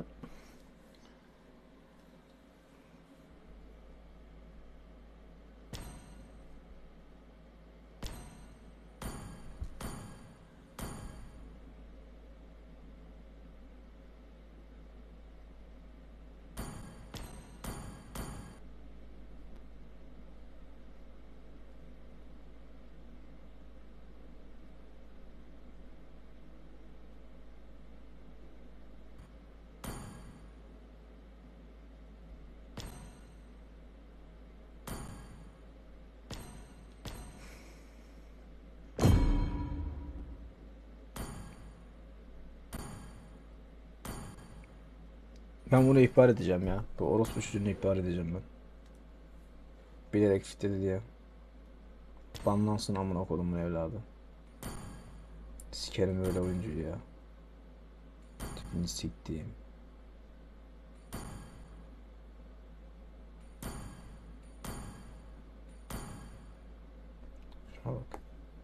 Ben bunu ihbar edeceğim ya. Bu orospu çocuğunu ihbar edeceğim ben. Bilerek fitledi diye. Banlansın amına kodumun evladı. Sikerim öyle oyuncuyu ya. Tipini siktiğim. Şuna bak.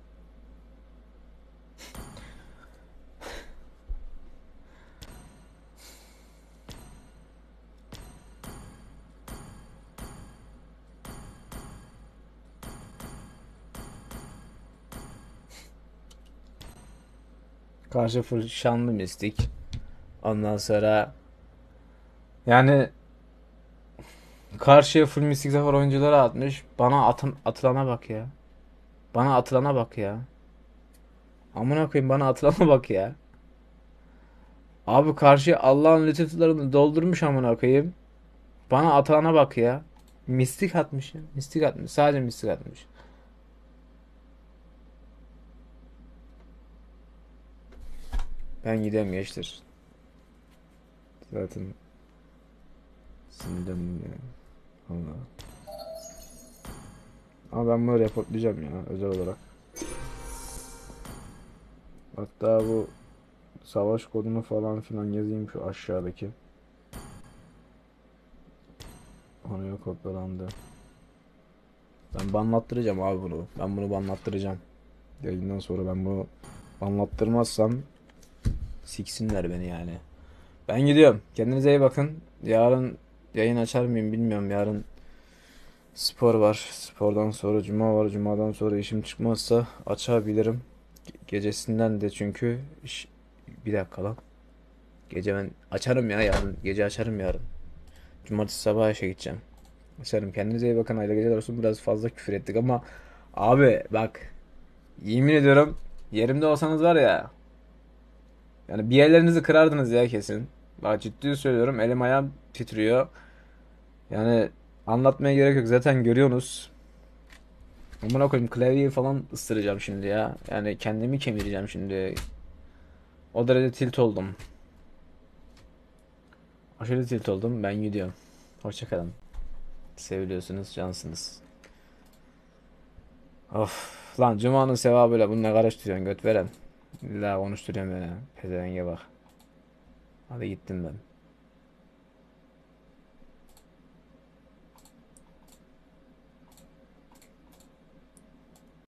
Karşı full şanlı mistik. Ondan sonra yani karşıya full mistik zafer oyuncuları atmış. Bana atılana bak ya. Bana atılana bak ya. Amına koyayım bana atılana bak ya. Abi karşıya Allah'ın lütuflarını doldurmuş amına koyayım. Bana atılana bak ya. Mistik atmış ya. Mistik atmış. Sadece mistik atmış. Ben gidiyorum gençler. Zaten sinirlendim ya. Allah. Ama ben bunu reportlayacağım ya özel olarak. Hatta bu savaş kodunu falan filan yazayım şu aşağıdaki. Konuya kopyalandı. Ben banlattıracağım abi bunu. Ben bunu banlattıracağım. Yayından sonra ben bunu banlattırmazsam siksinler beni yani. Ben gidiyorum. Kendinize iyi bakın. Yarın yayın açar mıyım bilmiyorum. Yarın spor var. Spordan sonra cuma var. Cumadan sonra işim çıkmazsa açabilirim. Gecesinden de çünkü bir dakika lan. Gece ben açarım ya yarın. Gece açarım yarın. Cumartesi sabah işe gideceğim. Açarım. Kendinize iyi bakın. Hayırlı geceler olsun. Biraz fazla küfür ettik ama abi bak yemin ediyorum yerimde olsanız var ya yani bir yerlerinizi kırardınız ya kesin. Bak ciddi söylüyorum elim ayağım titriyor. Yani anlatmaya gerek yok zaten görüyorsunuz. Amına koyayım klavyeyi falan ısıracağım şimdi ya. Yani kendimi kemireceğim şimdi. O derece tilt oldum. Aşırı tilt oldum. Ben gidiyorum. Hoşçakalın. Seviliyorsunuz, cansınız. Of. Lan Cuma'nın sevabıyla bunu ne karıştırıyorsun göt veren. İlla konuşturuyorum beni. Pezevenge bak. Hadi gittim ben.